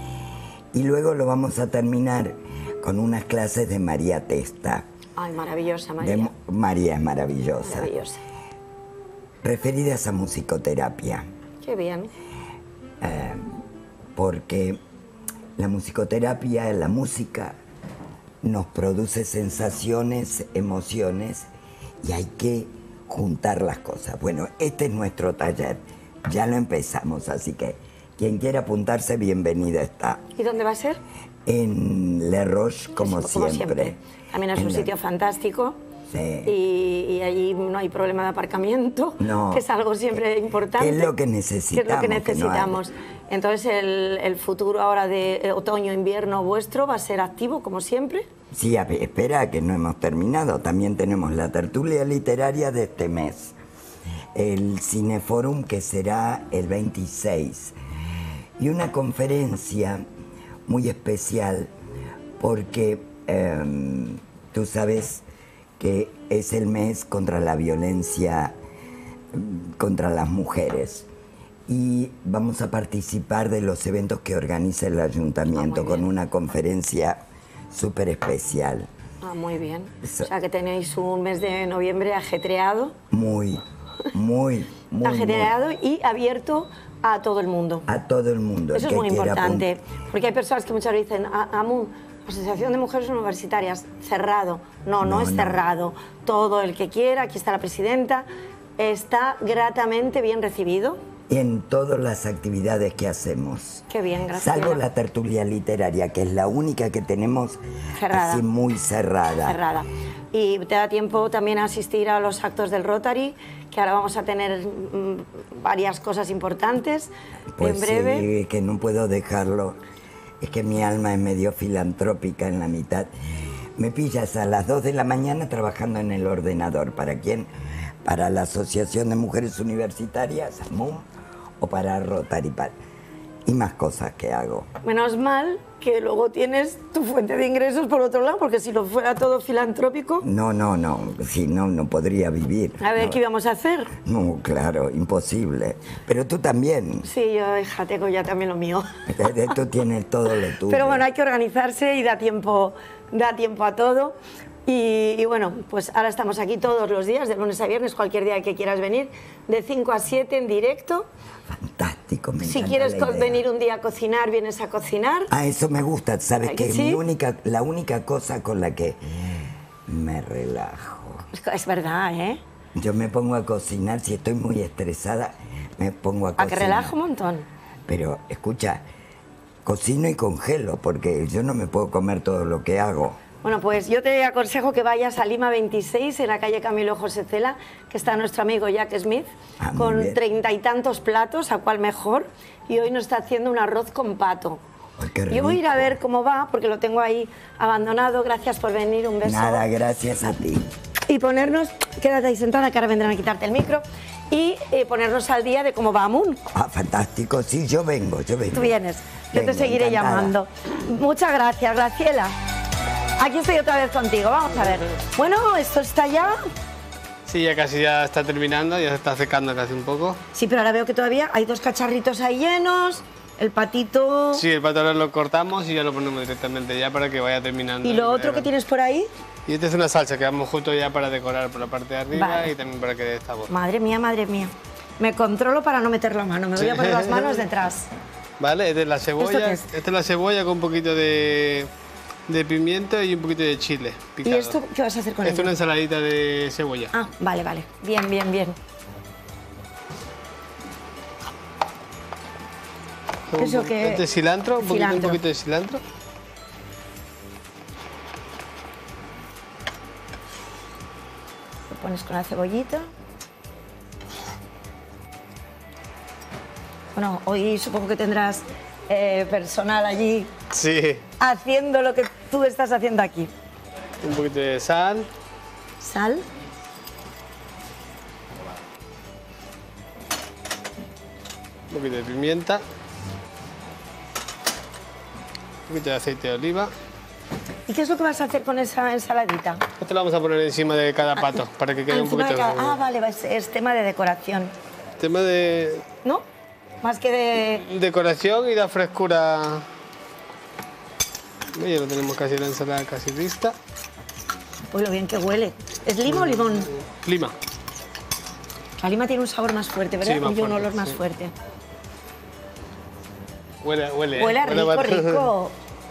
y luego lo vamos a terminar con unas clases de María Testa. Ay, maravillosa María. De, María es maravillosa. Maravillosa. Referidas a musicoterapia. Qué bien. Eh, porque la musicoterapia, la música, nos produce sensaciones, emociones y hay que juntar las cosas. Bueno, este es nuestro taller, ya lo empezamos, así que quien quiera apuntarse, bienvenida está. ¿Y dónde va a ser? En Le Roche, como, es, como siempre. siempre. También es en un la... sitio fantástico. Sí. Y, y allí no hay problema de aparcamiento, no. que es algo siempre importante. ¿Qué es lo que necesitamos? ¿Qué es lo que necesitamos? Que no Entonces, el, el futuro ahora de otoño-invierno vuestro va a ser activo, como siempre. Sí, a ver, espera, que no hemos terminado. También tenemos la tertulia literaria de este mes, el Cineforum, que será el veintiséis, y una conferencia muy especial porque eh, tú sabes que es el mes contra la violencia contra las mujeres y vamos a participar de los eventos que organiza el ayuntamiento ah, con una conferencia súper especial. Ah, muy bien. Eso. O sea que tenéis un mes de noviembre ajetreado. Muy, muy, muy. Ajetreado muy. Y abierto a todo el mundo. A todo el mundo. Eso el es muy importante, apuntar. Porque hay personas que muchas veces dicen, Amun, Asociación de Mujeres Universitarias, cerrado. No, no, no es no. cerrado. Todo el que quiera, aquí está la presidenta, está gratamente bien recibido. En todas las actividades que hacemos. Qué bien, gracias. Salvo la tertulia literaria, que es la única que tenemos cerrada. Así muy cerrada. Cerrada. Y te da tiempo también a asistir a los actos del Rotary, que ahora vamos a tener mmm, varias cosas importantes pues en breve. Sí, que no puedo dejarlo. Es que mi alma es medio filantrópica en la mitad. Me pillas a las dos de la mañana trabajando en el ordenador. ¿Para quién? Para la Asociación de Mujeres Universitarias, A M U M, o para Rotary, y más cosas que hago. Menos mal que luego tienes tu fuente de ingresos por otro lado, porque si lo fuera todo filantrópico... No, no, no, si no, no podría vivir. A ver, no. ¿qué íbamos a hacer? No, claro, imposible. Pero tú también. Sí, yo, hija, tengo ya también lo mío. Tú tienes todo lo tuyo. Pero bueno, hay que organizarse y da tiempo, da tiempo a todo. Y, y bueno, pues ahora estamos aquí todos los días, de lunes a viernes, cualquier día que quieras venir, de cinco a siete en directo. Fantástico, me Si quieres venir un día a cocinar, vienes a cocinar. Ah, eso me gusta, sabes que es ¿sí? mi única, la única cosa con la que me relajo. Es verdad, ¿eh? Yo me pongo a cocinar, si estoy muy estresada, me pongo a cocinar. ¿A que relajo un montón? Pero, escucha, cocino y congelo, porque yo no me puedo comer todo lo que hago. Bueno, pues yo te aconsejo que vayas a Lima veintiséis, en la calle Camilo José Cela, que está nuestro amigo Jack Smith, ah, con treinta y tantos platos, a cuál mejor, y hoy nos está haciendo un arroz con pato. Ay, qué rico. Yo voy a ir a ver cómo va, porque lo tengo ahí abandonado. Gracias por venir, un beso. Nada, gracias a ti. Y ponernos, quédate ahí sentada, que ahora vendrán a quitarte el micro, y eh, ponernos al día de cómo va Amun. Ah, fantástico, sí, yo vengo, yo vengo. Tú vienes, yo vengo, te seguiré encantada. llamando. Muchas gracias, Graciela. Aquí estoy otra vez contigo, vamos a ver. Bueno, ¿esto está ya? Sí, ya casi ya está terminando, ya se está secando casi un poco. Sí, pero ahora veo que todavía hay dos cacharritos ahí llenos. El patito... Sí, el pato ahora lo cortamos y ya lo ponemos directamente ya para que vaya terminando. ¿Y lo otro que tienes por ahí? Y esta es una salsa que vamos justo ya para decorar por la parte de arriba Vale. y también para que dé sabor. Madre mía, madre mía. Me controlo para no meter la mano, me voy a poner las manos detrás. Vale, esta es la cebolla. qué es? Esta es la cebolla con un poquito de, de pimiento y un poquito de chile ¿Y picado. esto qué vas a hacer con Esto es ello? una ensaladita de cebolla. Ah, vale, vale. Bien, bien, bien. ¿Eso Un- qué? Este es cilantro, un poquito, un Cilantro. poquito de cilantro. Lo pones con la cebollita. Bueno, hoy supongo que tendrás eh, personal allí Sí, haciendo lo que tú estás haciendo aquí. un poquito de sal. Sal. Un poquito de pimienta. Un poquito de aceite de oliva. ¿Y qué es lo que vas a hacer con esa ensaladita? Esto lo vamos a poner encima de cada pato para que quede un Encima de poquito. cada- Ah, vale, va, es, es tema de decoración, Tema de ¿no? Más que de... decoración y da frescura. Ya lo tenemos casi la ensalada casi lista. Uy, lo bien que huele. ¿Es lima o limón? Lima. La lima tiene un sabor más fuerte, ¿verdad? Sí, más Y un fuerte, olor más sí. fuerte. Huele, huele. ¿eh? Huele a rico, bastante. rico.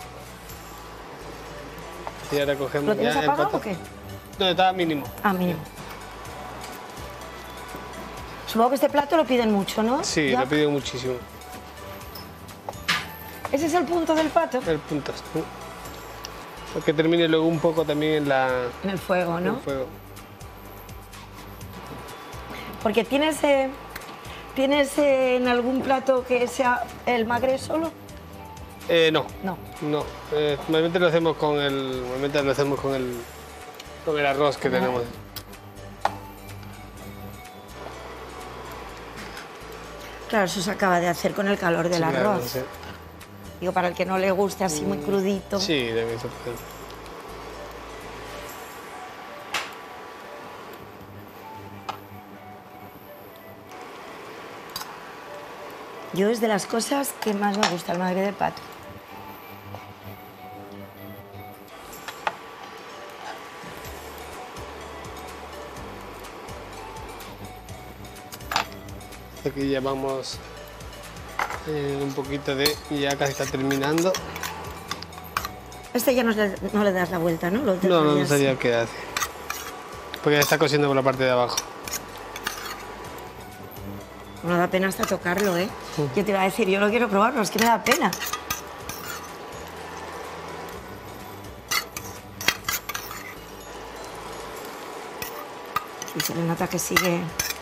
Y ahora cogemos ¿Lo tienes ya el apagado pato. o qué? No, está mínimo. Ah, mínimo. Supongo que este plato lo piden mucho, ¿no? Sí, ¿Ya? lo pido muchísimo. ¿Ese es el punto del pato? El punto. Porque termine luego un poco también en la En el fuego, en ¿no? el fuego. Porque tienes, eh, ¿tienes eh, en algún plato que sea el magre solo? Eh, no. No. No. Eh, normalmente lo hacemos con el. Normalmente lo hacemos con el. Con el arroz que tenemos. Claro, eso se acaba de hacer con el calor del Sí, claro, arroz. sí. Digo, para el que no le guste así muy crudito. Sí, debe ser. Yo es de las cosas que más me gusta el magre de pato. Aquí ya vamos eh, un poquito de. Ya casi está terminando. Este ya no le, no le das la vuelta, ¿no? Lo No, no, no dejarías- sería que hace. Porque ya está cociendo por la parte de abajo. No da pena hasta tocarlo, ¿eh? Yo te iba a decir, yo lo quiero probar, pero es que me da pena. Y se le nota que sigue...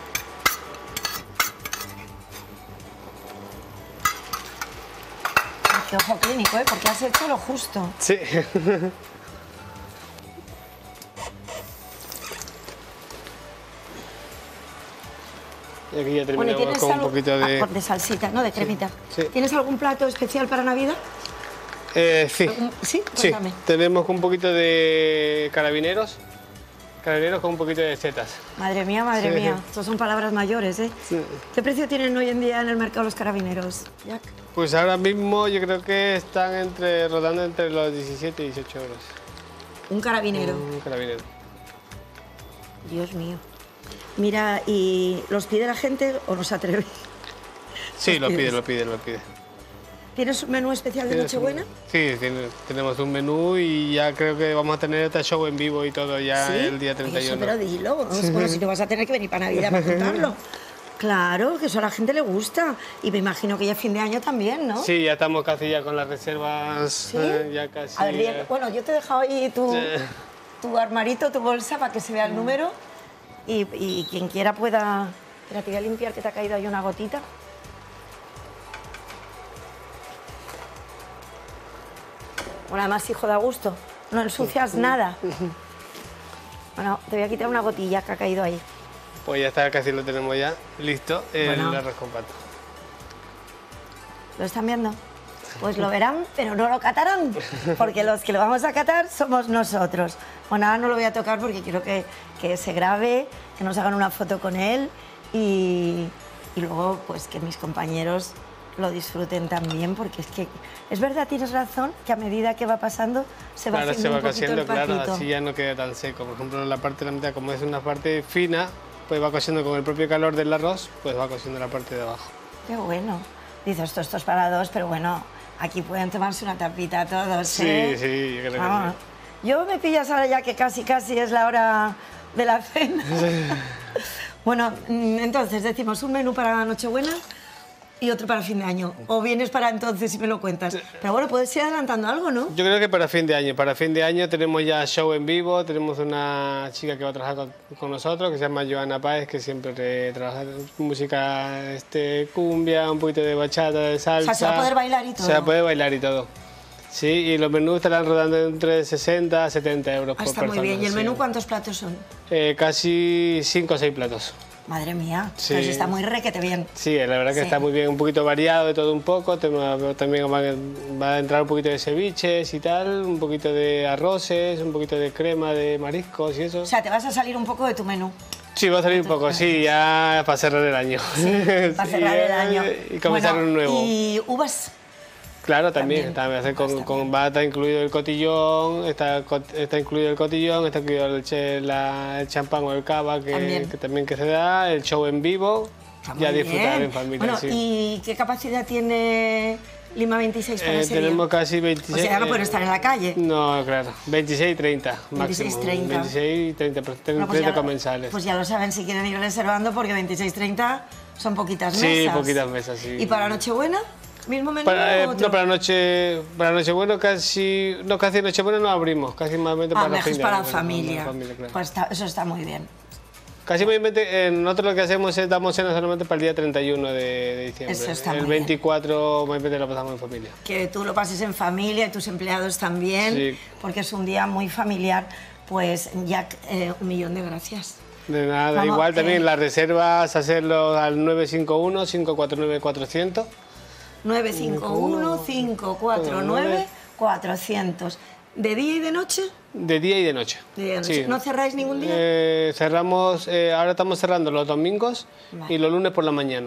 Ay, qué ojo clínico, ¿eh? Porque has hecho lo justo. Sí. Y aquí ya Bueno, ¿y terminamos tienes con un algo- poquito de. ah, de salsita, ¿no? De cremita. sí. ¿Tienes algún plato especial para Navidad? Eh, sí. Sí, Sí, cuéntame. tenemos un poquito de carabineros. Carabineros con un poquito de setas. Madre mía, madre Sí. mía. Estas son palabras mayores, ¿eh? Sí. ¿Qué precio tienen hoy en día en el mercado los carabineros, Jack? Pues ahora mismo yo creo que están entre rodando entre los diecisiete y dieciocho euros. Un carabinero. Un carabinero. Dios mío. Mira, ¿y los pide la gente o no se atreve? Sí, Los lo pide, pides. lo pide, lo pide. ¿Tienes un menú especial de ¿Tienes un- Nochebuena? Sí, tiene- tenemos un menú y ya creo que vamos a tener este show en vivo y todo ya el día treinta y Eso, uno. pero dilo. Bueno, si no vas a tener que venir para Navidad para contarlo. Claro, que eso a la gente le gusta. Y me imagino que ya fin de año también, ¿no? Sí, ya estamos casi ya con las reservas. ¿Sí? eh, ya casi. A ver, bien, eh, bueno, yo te he dejado ahí tu, Sí. tu armarito, tu bolsa para que se vea el número y, y quien quiera pueda... Espera, te voy a limpiar que te ha caído ahí una gotita. Bueno, además, hijo de gusto, no ensucias nada. Bueno, te voy a quitar una gotilla que ha caído ahí. Pues ya está, casi lo tenemos ya listo, el Bueno. arroz con pato. ¿Lo están viendo? Pues lo verán, pero no lo catarán, porque los que lo vamos a catar somos nosotros. Bueno, ahora no lo voy a tocar porque quiero que, que se grabe, que nos hagan una foto con él y, y luego pues que mis compañeros lo disfruten también, porque es que es verdad, tienes razón, que a medida que va pasando se va Claro, haciendo se va un poquito cosiendo, el claro, patito. así ya no queda tan seco. Por ejemplo, la parte de la mitad, como es una parte fina, pues va cosiendo con el propio calor del arroz, pues va cosiendo la parte de abajo. Qué bueno. Dices, esto, esto es para dos, pero bueno, aquí pueden tomarse una tapita todos, Sí, ¿eh? sí, yo creo que Ah, sí. yo me pillas ahora ya que casi, casi es la hora de la cena. Bueno, mm, entonces decimos un menú para Nochebuena y otro para fin de año. O vienes para entonces y me lo cuentas. Pero bueno, puedes ir adelantando algo, ¿no? Yo creo que para fin de año. Para fin de año tenemos ya show en vivo, tenemos una chica que va a trabajar con, con nosotros, que se llama Joana Páez, que siempre eh, trabaja música este, cumbia, un poquito de bachata, de salsa. O sea, se va a poder bailar y todo. Se va a poder bailar y todo. Sí, y los menús estarán rodando entre sesenta a setenta euros Ah, por está persona. muy bien. ¿Y el sí. menú cuántos platos son? Eh, casi cinco o seis platos. Madre mía, Sí. pues está muy requete bien. Sí, la verdad que Sí. está muy bien, un poquito variado de todo un poco. Tem- También va a- va a entrar un poquito de ceviches y tal, un poquito de arroces, un poquito de crema de mariscos y eso. O sea, te vas a salir un poco de tu menú. Sí, va a salir un poco, sí, ya para cerrar el año. Para Sí, cerrar el ya- año. Y comenzar Bueno, un nuevo. Y uvas. Claro, también, También. también, hacer con, Está con- bien. va a estar incluido el cotillón, está, co- está incluido el cotillón, está incluido el, che- la- el champán o el cava que También. que también que se da, el show en vivo, Está ya muy disfrutar bien. en familia. Bueno, sí. ¿y qué capacidad tiene Lima veintiséis para Eh, ese día? tenemos casi veintiséis. O sea, ya no eh, pueden estar en la calle. No, claro, veintiséis y treinta máximo. veintiséis, treinta. veintiséis y treinta, pero Bueno, treinta pues ya- comensales. Pues ya lo saben si quieren ir reservando, porque veintiséis treinta son poquitas Sí, mesas. poquitas mesas, sí. ¿Y para Nochebuena? ¿Mismo menú Para, eh, o otro? no, para noche, para Nochebuena casi, no, casi Nochebuena no abrimos, casi más bien Ah, para viajes fin de para año, la familia. para la familia, claro. Pues está- eso está muy bien. Casi mayormente, eh, nosotros lo que hacemos es damos cena solamente para el día treinta y uno de, de diciembre. Eso está el muy bien. veinticuatro mayormente lo pasamos en familia. Que tú lo pases en familia y tus empleados también, Sí. porque es un día muy familiar. Pues Jack, eh, un millón de gracias. De nada, Vamos, igual eh. también las reservas hacerlo al nueve cinco uno, cinco cuatro nueve, cuatrocientos. nueve cinco uno, cinco cuatro nueve, cuatrocientos. ¿De día y de noche? De día y de noche. De día y de noche. Sí. ¿No cerráis ningún día? Eh, cerramos, eh, ahora estamos cerrando los domingos Vale. y los lunes por la mañana.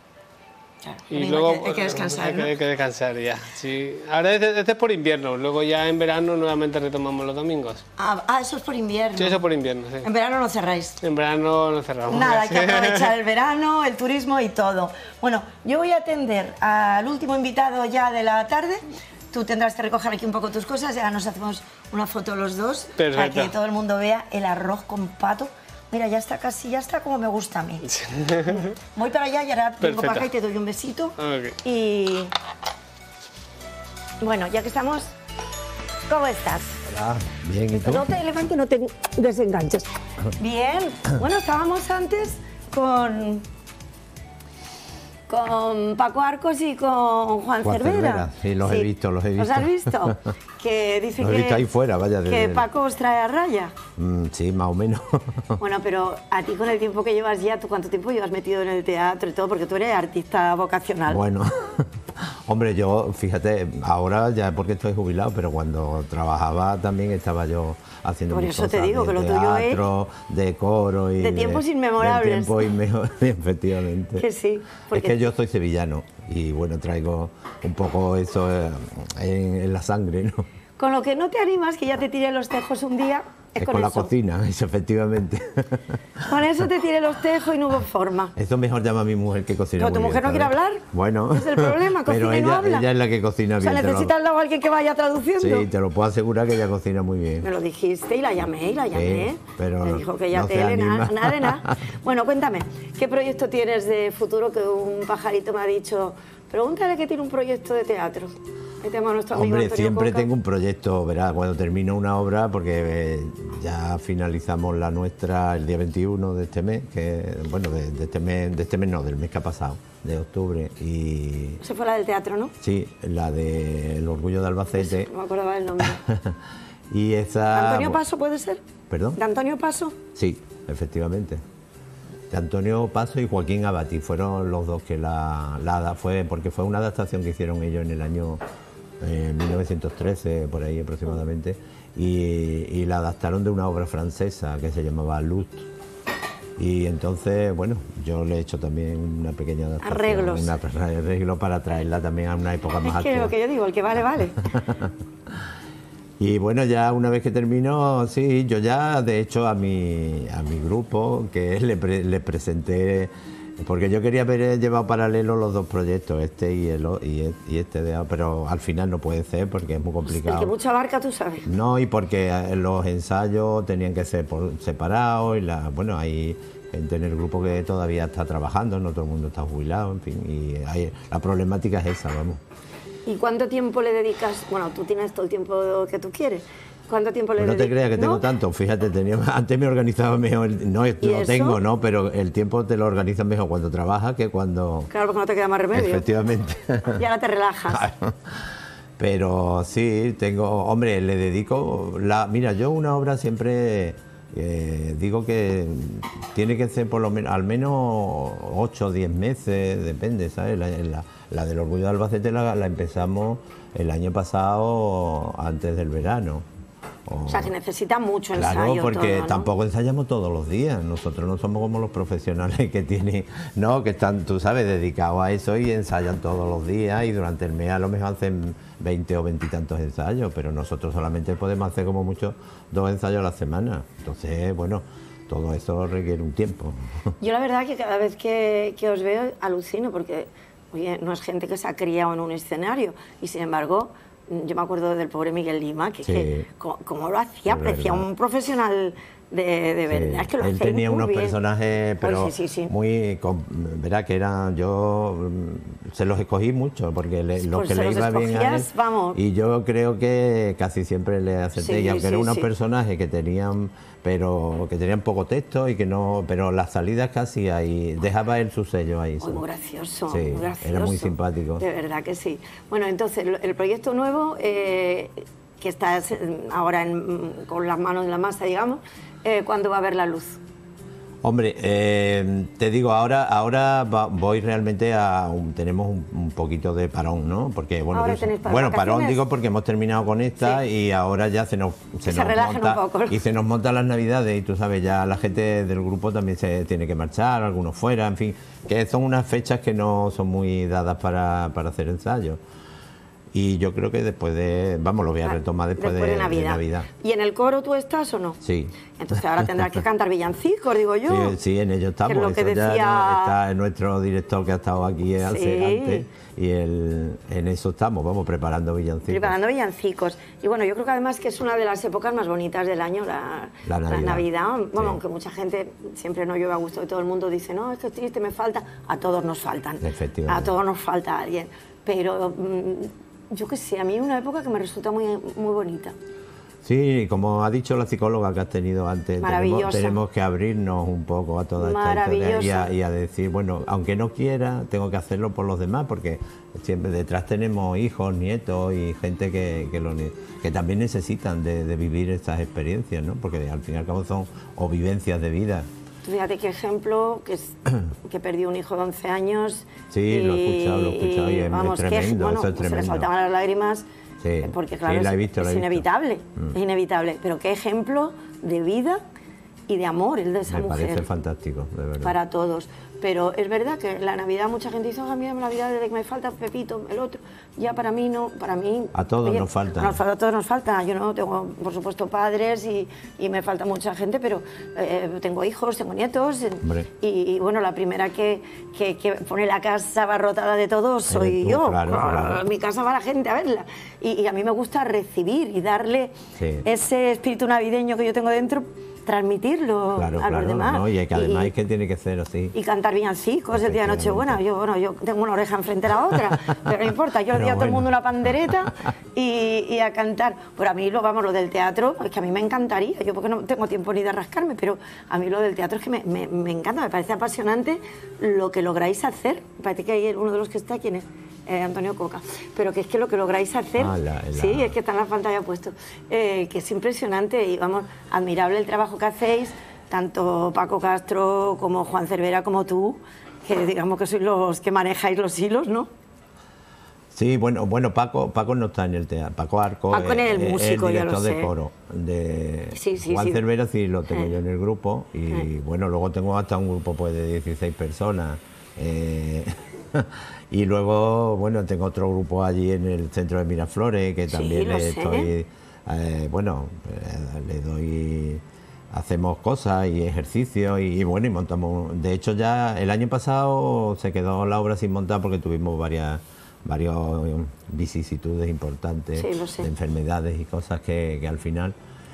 Claro, Y venga, luego hay que, hay que descansar, hay que, ¿no? hay que descansar ya. Sí. Ahora este, este es por invierno, luego ya en verano nuevamente retomamos los domingos. Ah, ah, eso es por invierno. Sí, eso por invierno, sí. En verano no cerráis. En verano no cerramos. Nada, hay que aprovechar el verano, el turismo y todo. Bueno, yo voy a atender al último invitado ya de la tarde. Tú tendrás que recoger aquí un poco tus cosas, ya nos hacemos una foto los dos para Perfecto. que todo el mundo vea el arroz con pato. Mira, ya está casi, ya está como me gusta a mí. Voy para allá y ahora vengo Perfecto. para acá y te doy un besito. Ok. Y bueno, ya que estamos, ¿cómo estás? Hola, bien, ¿y tú? No te levantes, no te desenganches. Bien. Bueno, estábamos antes con con Paco Arcos y con Juan, Juan Cervera. Cervera, sí, los he visto, los he ¿Los visto. has visto? Que dice Los he que, visto ahí fuera, vaya, que desde- Paco os trae a raya. Mm, sí, más o menos. Bueno, pero a ti con el tiempo que llevas ya, ¿tú cuánto tiempo llevas metido en el teatro y todo? Porque tú eres artista vocacional. Bueno, hombre, yo, fíjate, ahora ya porque estoy jubilado, pero cuando trabajaba también estaba yo haciendo Por mis eso te cosas digo de que lo tuyo es teatro, de coro y de tiempos inmemorables. De tiempos inmemorables, efectivamente. Que sí, porque- Es que yo soy sevillano y bueno, traigo un poco eso eh, en, en la sangre, ¿no? Con lo que no te animas, que ya te tiré los tejos un día, es, Es con, con la eso. cocina, eso, efectivamente. Con eso te tiré los tejos y no hubo forma. Eso mejor llama a mi mujer que cocina Pero tu muy mujer bien, no quiere ¿sabes? hablar. Bueno. Ese es el problema, pero cocina y no ella, habla. ella es la que cocina O sea, bien. te lo- necesitas al lado a alguien que vaya traduciendo. Sí, te lo puedo asegurar que ella cocina muy bien. Me lo dijiste y la llamé y la llamé. Sí, pero Me dijo que ya no se tele, nada, anima. nada de nada. Bueno, cuéntame, ¿qué proyecto tienes de futuro? Que un pajarito me ha dicho, pregúntale que tiene un proyecto de teatro. Ahí tenemos a nuestro amigo Hombre, Antonio siempre Coca. tengo un proyecto, verás, cuando termino una obra, porque eh, ya finalizamos la nuestra el día veintiuno de este mes, que bueno, de, de este mes, de este mes no, del mes que ha pasado, de octubre, y Se fue la del teatro, ¿no? sí, la de El Orgullo de Albacete. No me acordaba del nombre. Y esa... ¿De Antonio Paso puede ser? ¿Perdón? ¿De Antonio Paso? Sí, efectivamente. De Antonio Paso y Joaquín Abati fueron los dos que la, la ada- fue porque fue una adaptación que hicieron ellos en el año eh, mil novecientos trece, por ahí aproximadamente, y, y la adaptaron de una obra francesa que se llamaba Lut. Y entonces, bueno, yo le he hecho también una pequeña adaptación. Arreglos. Una arreglo para traerla también a una época más Es que actual. lo que yo digo, el que vale, vale. Y bueno, ya una vez que terminó, sí, yo ya de hecho a mi, a mi grupo, que le, pre, le presenté, porque yo quería haber llevado paralelo los dos proyectos, este y, el, y, y este, de, pero al final no puede ser porque es muy complicado. El que mucha barca, tú sabes. No, y porque los ensayos tenían que ser por separados, y la, bueno, hay gente en el grupo que todavía está trabajando, no todo el mundo está jubilado, en fin, y hay, la problemática es esa, vamos. ¿Y cuánto tiempo le dedicas? Bueno, tú tienes todo el tiempo que tú quieres. ¿Cuánto tiempo le pues dedicas? No te creas que tengo ¿No? tanto, fíjate, tenía, antes me organizaba mejor, no lo eso? tengo, no, pero el tiempo te lo organizas mejor cuando trabajas que cuando... Claro, porque no te queda más remedio. Efectivamente. Y ahora te relajas. Pero sí, tengo, hombre, le dedico, la, mira, yo una obra siempre eh, digo que tiene que ser por lo menos, al menos ocho o diez meses, depende, ¿sabes? La, la, la del Orgullo de Albacete la, la empezamos el año pasado antes del verano. O, o sea, que necesita mucho ensayo. Claro, porque todo, ¿no? tampoco ensayamos todos los días. Nosotros no somos como los profesionales que tienen, no, que están, tú sabes, dedicados a eso y ensayan todos los días y durante el mes a lo mejor hacen veinte o veintitantos ensayos, pero nosotros solamente podemos hacer como mucho dos ensayos a la semana. Entonces, bueno, todo eso requiere un tiempo. Yo la verdad que cada vez que, que os veo alucino porque, oye, no es gente que se ha criado en un escenario y sin embargo... Yo me acuerdo del pobre Miguel Lima, que, sí. que como, como lo hacía, parecía un profesional de, de verdad, sí. Es que lo Él tenía muy unos bien. personajes, pero pues sí, sí, sí. muy, verá que eran, yo se los escogí mucho, porque le, pues los que se le los iba bien a él, vamos. y yo creo que casi siempre le acerté, sí, y aunque sí, eran unos sí. personajes que tenían, pero que tenían poco texto y que no, pero las salidas casi ahí, dejaba él su sello ahí. Muy, muy gracioso, sí, muy gracioso. Era muy simpático. De verdad que sí. Bueno, entonces, el proyecto nuevo, eh, que estás ahora en, con las manos en la masa, digamos, eh, ¿cuándo va a ver la luz? Hombre, eh, te digo, ahora ahora va, voy realmente a... Un, tenemos un, un poquito de parón, ¿no? Porque, bueno, ahora pues, tenéis para bueno vacaciones. parón digo porque hemos terminado con esta sí. Y ahora ya se nos, se se nos monta... Un poco. Y se nos montan las navidades y tú sabes, ya la gente del grupo también se tiene que marchar, algunos fuera, en fin, que son unas fechas que no son muy dadas para, para hacer ensayos. Y yo creo que después de... Vamos, lo voy a retomar después, después de, de, Navidad. de Navidad. ¿Y en el coro tú estás o no? Sí. Entonces ahora tendrás que cantar villancicos, digo yo. Sí, sí, en ello estamos. Que es lo que Eso decía... ya no, está nuestro director que ha estado aquí sí. antes y el, en eso estamos, vamos, preparando villancicos. Preparando villancicos. Y bueno, yo creo que además que es una de las épocas más bonitas del año, la, la Navidad. La Navidad. Bueno, sí. Aunque mucha gente siempre no llueve a gusto de todo el mundo, dice, no, es que es triste, me falta. A todos nos faltan. Efectivamente. A todos nos falta alguien. Pero... Mmm, yo qué sé, a mí es una época que me resulta muy, muy bonita. Sí, como ha dicho la psicóloga que has tenido antes, tenemos, tenemos que abrirnos un poco a toda esta historia y a, y a decir, bueno, aunque no quiera, tengo que hacerlo por los demás, porque siempre detrás tenemos hijos, nietos y gente que, que, lo, que también necesitan de, de vivir estas experiencias, ¿no? Porque al fin y al cabo son o vivencias de vida. Fíjate qué ejemplo, que, es, que perdió un hijo de once años. Sí, y, lo he escuchado, lo he escuchado y es, vamos, es tremendo, que, bueno, eso es tremendo. Se le saltaban las lágrimas, sí, porque claro, sí, la he es, visto, la es he inevitable, visto. es inevitable. Pero qué ejemplo de vida y de amor el de esa Me mujer. Me parece fantástico, de verdad. Para todos. Pero es verdad que la Navidad mucha gente dice, a mí la Navidad desde que me falta Pepito, el otro. Ya para mí no, para mí... A todos oye, nos falta. Nos, a todos nos falta. Yo no tengo, por supuesto, padres y, y me falta mucha gente, pero eh, tengo hijos, tengo nietos. Y, y bueno, la primera que, que, que pone la casa abarrotada de todos soy tú, yo. Claro, claro. En mi casa va la gente a verla. Y, y a mí me gusta recibir y darle sí. ese espíritu navideño que yo tengo dentro, transmitirlo claro, a claro, los demás. No, y que además y, es que tiene que ser así. Y cantar villancicos el día de Nochebuena. Yo, bueno, yo tengo una oreja enfrente de la otra, pero no importa. Yo le di a todo el mundo una pandereta y, y a cantar. Pero a mí, lo, vamos, lo del teatro, es que a mí me encantaría. Yo porque no tengo tiempo ni de rascarme, pero a mí lo del teatro es que me, me, me encanta, me parece apasionante lo que lográis hacer. Me parece que hay uno de los que está, ¿quién es? Eh, Antonio Coca, pero que es que lo que lográis hacer, ah, la, la... sí, es que está en la pantalla puesto, eh, que es impresionante y vamos, admirable el trabajo que hacéis, tanto Paco Castro como Juan Cervera como tú, que digamos que sois los que manejáis los hilos, ¿no? Sí, bueno, bueno Paco, Paco no está en el teatro. Paco Arco Paco es el músico, el ya lo director sé. de coro. De Sí, sí, Juan sí. Cervera sí lo tengo Eh. yo en el grupo. Y Eh. bueno, luego tengo hasta un grupo pues de dieciséis personas. Eh, y luego, bueno, tengo otro grupo allí en el centro de Miraflores, que Sí, también lo le sé. estoy, eh, bueno, eh, le doy, hacemos cosas y ejercicios y, y bueno, y montamos. De hecho ya el año pasado se quedó la obra sin montar porque tuvimos varias, varias vicisitudes importantes, Sí, lo sé. de enfermedades y cosas que, que al final...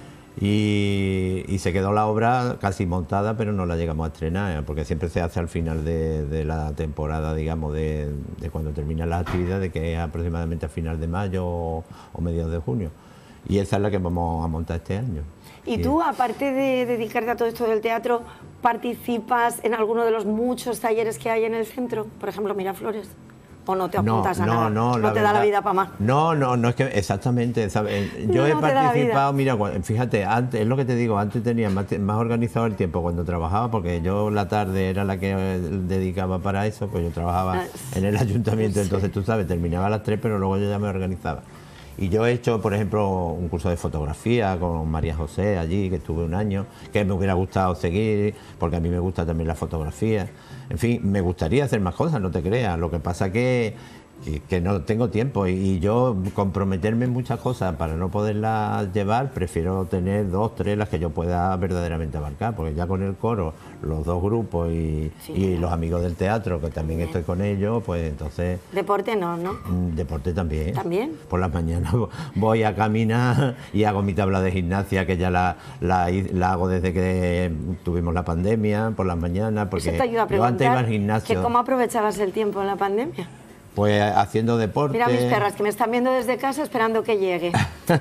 Y, y se quedó la obra casi montada, pero no la llegamos a estrenar, porque siempre se hace al final de, de la temporada, digamos, de, de cuando terminan las actividades, que es aproximadamente a final de mayo o, o mediados de junio. Y esa es la que vamos a montar este año. Y tú, aparte de dedicarte a todo esto del teatro, ¿participas en alguno de los muchos talleres que hay en el centro? Por ejemplo, Miraflores. ¿O no te apuntas a nada? No, no te da la verdad- vida para más. No, no, no es que exactamente, ¿sabes? Yo No, he no te da la participado, mira, cu- fíjate, antes, es lo que te digo, antes tenía más, te- más organizado el tiempo cuando trabajaba, porque yo la tarde era la que eh, dedicaba para eso, pues yo trabajaba Ah, en el ayuntamiento, sí. entonces tú sabes, terminaba a las tres, pero luego yo ya me organizaba. Y yo he hecho, por ejemplo, un curso de fotografía con María José allí, que estuve un año, que me hubiera gustado seguir, porque a mí me gusta también la fotografía. En fin, me gustaría hacer más cosas, no te creas. Lo que pasa que, que, que no tengo tiempo y, y yo comprometerme en muchas cosas para no poderlas llevar, prefiero tener dos, tres las que yo pueda verdaderamente abarcar, porque ya con el coro, los dos grupos y, Sí, y claro. los amigos del teatro, que también estoy con ellos, pues entonces... Deporte no, ¿no? Mm, Deporte también. ¿También? Por las mañanas voy a caminar y hago mi tabla de gimnasia, que ya la, la, hi- la hago desde que tuvimos la pandemia, por las mañanas, porque Eso te ayuda a yo antes iba al preguntar que gimnasio, cómo aprovechabas el tiempo en la pandemia. pues haciendo deporte. Mira a mis perras que me están viendo desde casa esperando que llegue.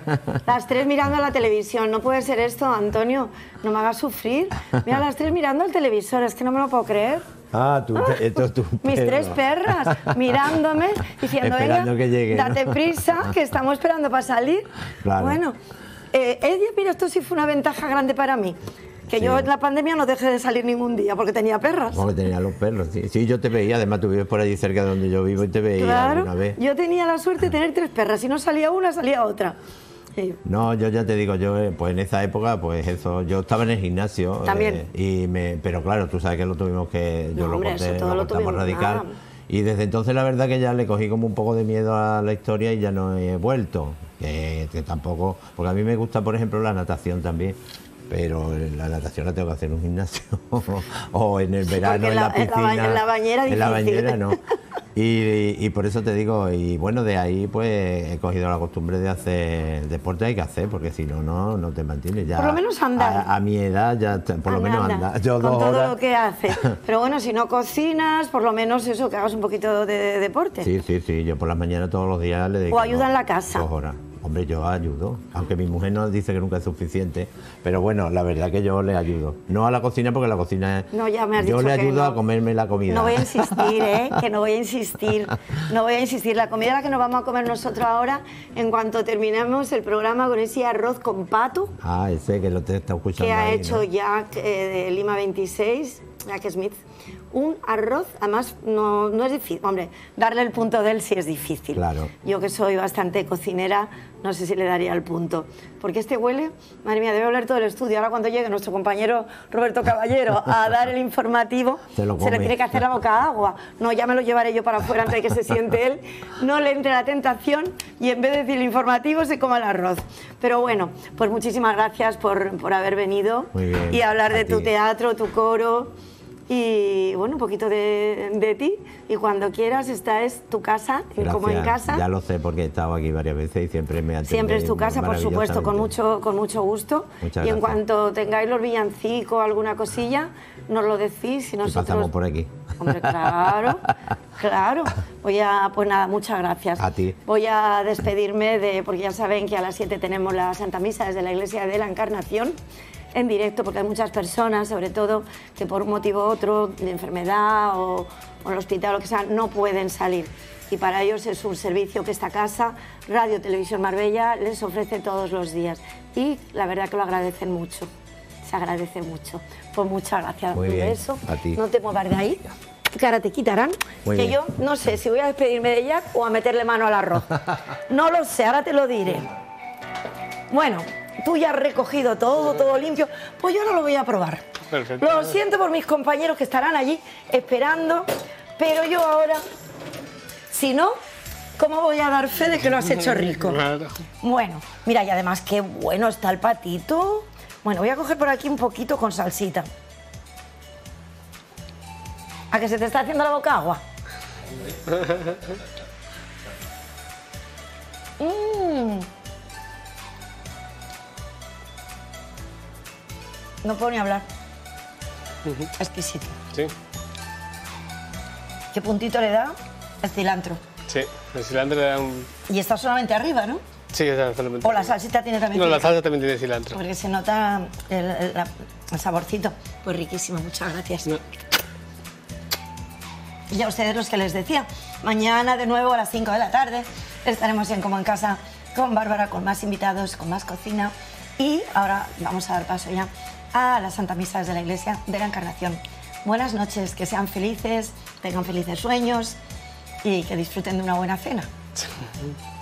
Las tres mirando a la televisión. No puede ser esto, Antonio. No me hagas sufrir. Mira, las tres mirando al televisor. Es que no me lo puedo creer. Ah, tú, esto es tu Mis perro. tres perras mirándome, diciendo, Esperando venga, que llegue, ¿no? date prisa, que estamos esperando para salir. Claro. Bueno, eh, ella, mira, esto sí fue una ventaja grande para mí. Que Sí. yo en la pandemia no dejé de salir ningún día porque tenía perras. Porque tenía los perros, sí. Sí, yo te veía, además tú vives por allí cerca de donde yo vivo y te veía Claro, alguna vez. yo tenía la suerte de tener tres perras. Si no salía una, salía otra. Sí. No, yo ya te digo, yo eh, pues en esa época, pues eso, yo estaba en el gimnasio. También. eh, y me, pero claro, tú sabes que lo tuvimos que, yo No, lo hombre, corté, eso todo lo lo cortamos tuvimos, radical. nada. Y desde entonces la verdad que ya le cogí como un poco de miedo a la historia y ya no he vuelto. Que, que tampoco, porque a mí me gusta, por ejemplo, la natación también. Pero la natación la tengo que hacer en un gimnasio o en el Sí, verano porque en la la- en la piscina. ba- en la bañera En la difícil. bañera no. Y, y por eso te digo, y bueno, de ahí pues he cogido la costumbre de hacer deporte, hay que hacer, porque si no, no, no te mantienes. Ya, Por lo menos andar. A, a mi edad ya, te- por lo Anda, menos anda, anda. Yo con dos todo horas. lo que haces. Pero bueno, si no cocinas, por lo menos eso, que hagas un poquito de, de deporte. Sí, sí, sí, yo por las mañanas todos los días le dedico. O ayuda en la casa. Dos horas. Hombre, yo ayudo, aunque mi mujer nos dice que nunca es suficiente, pero bueno, la verdad que yo le ayudo. No a la cocina, porque la cocina es... No, ya me has yo dicho le que ayudo no. a comerme la comida. No voy a insistir, ¿eh? Que no voy a insistir. No voy a insistir. La comida la que nos vamos a comer nosotros ahora, en cuanto terminemos el programa con ese arroz con pato Ah, ese que lo te está escuchando que ha ahí, hecho ¿no? Jack eh, de Lima veintiséis, Jack Smith. Un arroz, además, no, no es difícil. Hombre, darle el punto de él sí es difícil. Claro. Yo que soy bastante cocinera, no sé si le daría el punto. Porque este huele, madre mía, debe oler todo el estudio. Ahora cuando llegue nuestro compañero Roberto Caballero a dar el informativo, Se lo se come. le tiene que hacer la boca agua. No, ya me lo llevaré yo para afuera antes de que se siente él. No le entre la tentación y en vez de decir el informativo se coma el arroz. Pero bueno, pues muchísimas gracias por, por haber venido Muy bien, y hablar a de tu ti. teatro, tu coro y bueno, un poquito de, de ti. Y cuando quieras, esta es tu casa, como en Gracias. casa. Ya lo sé porque he estado aquí varias veces y siempre me atendéis Siempre es tu casa, por supuesto, con maravillosamente. mucho, con mucho gusto. Muchas y en gracias. cuanto tengáis los villancicos, alguna cosilla, nos lo decís y Y nosotros... pasamos por aquí. Hombre, claro, claro. Voy a, pues nada, muchas gracias. A ti. Voy a despedirme de, porque ya saben que a las siete tenemos la Santa Misa desde la Iglesia de la Encarnación en directo, porque hay muchas personas, sobre todo, que por un motivo u otro, de enfermedad o, o en el hospital o lo que sea, no pueden salir. Y para ellos es un servicio que esta casa, Radio Televisión Marbella, les ofrece todos los días. Y la verdad que lo agradecen mucho. Se agradece mucho. Pues muchas gracias. Muy Un bien, beso. a ti. No te muevas de ahí. que ahora te quitarán, Muy que bien. yo no sé si voy a despedirme de Jack o a meterle mano al arroz. No lo sé, ahora te lo diré. Bueno, tú ya has recogido todo, todo limpio, pues yo no lo voy a probar. Perfecto. Lo siento por mis compañeros que estarán allí esperando, pero yo ahora, si no, ¿cómo voy a dar fe de que lo has hecho rico? Claro. Bueno, mira, y además qué bueno está el patito. Bueno, voy a coger por aquí un poquito con salsita. ¿A que se te está haciendo la boca agua? Mm. No puedo ni hablar. Exquisito. Sí, ¿Qué puntito le da el cilantro? sí. El cilantro le da un... Y está solamente arriba, ¿no? Sí, está solamente... O la salsita tiene también No, la cilantro. salsa también tiene cilantro. Porque se nota el, el- la- el saborcito. Pues riquísimo, muchas gracias. No. Y ya ustedes los que les decía, mañana de nuevo a las cinco de la tarde estaremos en Como en Casa con Bárbara, con más invitados, con más cocina. Y ahora vamos a dar paso ya a las Santa Misas de la Iglesia de la Encarnación. Buenas noches, que sean felices, tengan felices sueños y que disfruten de una buena cena.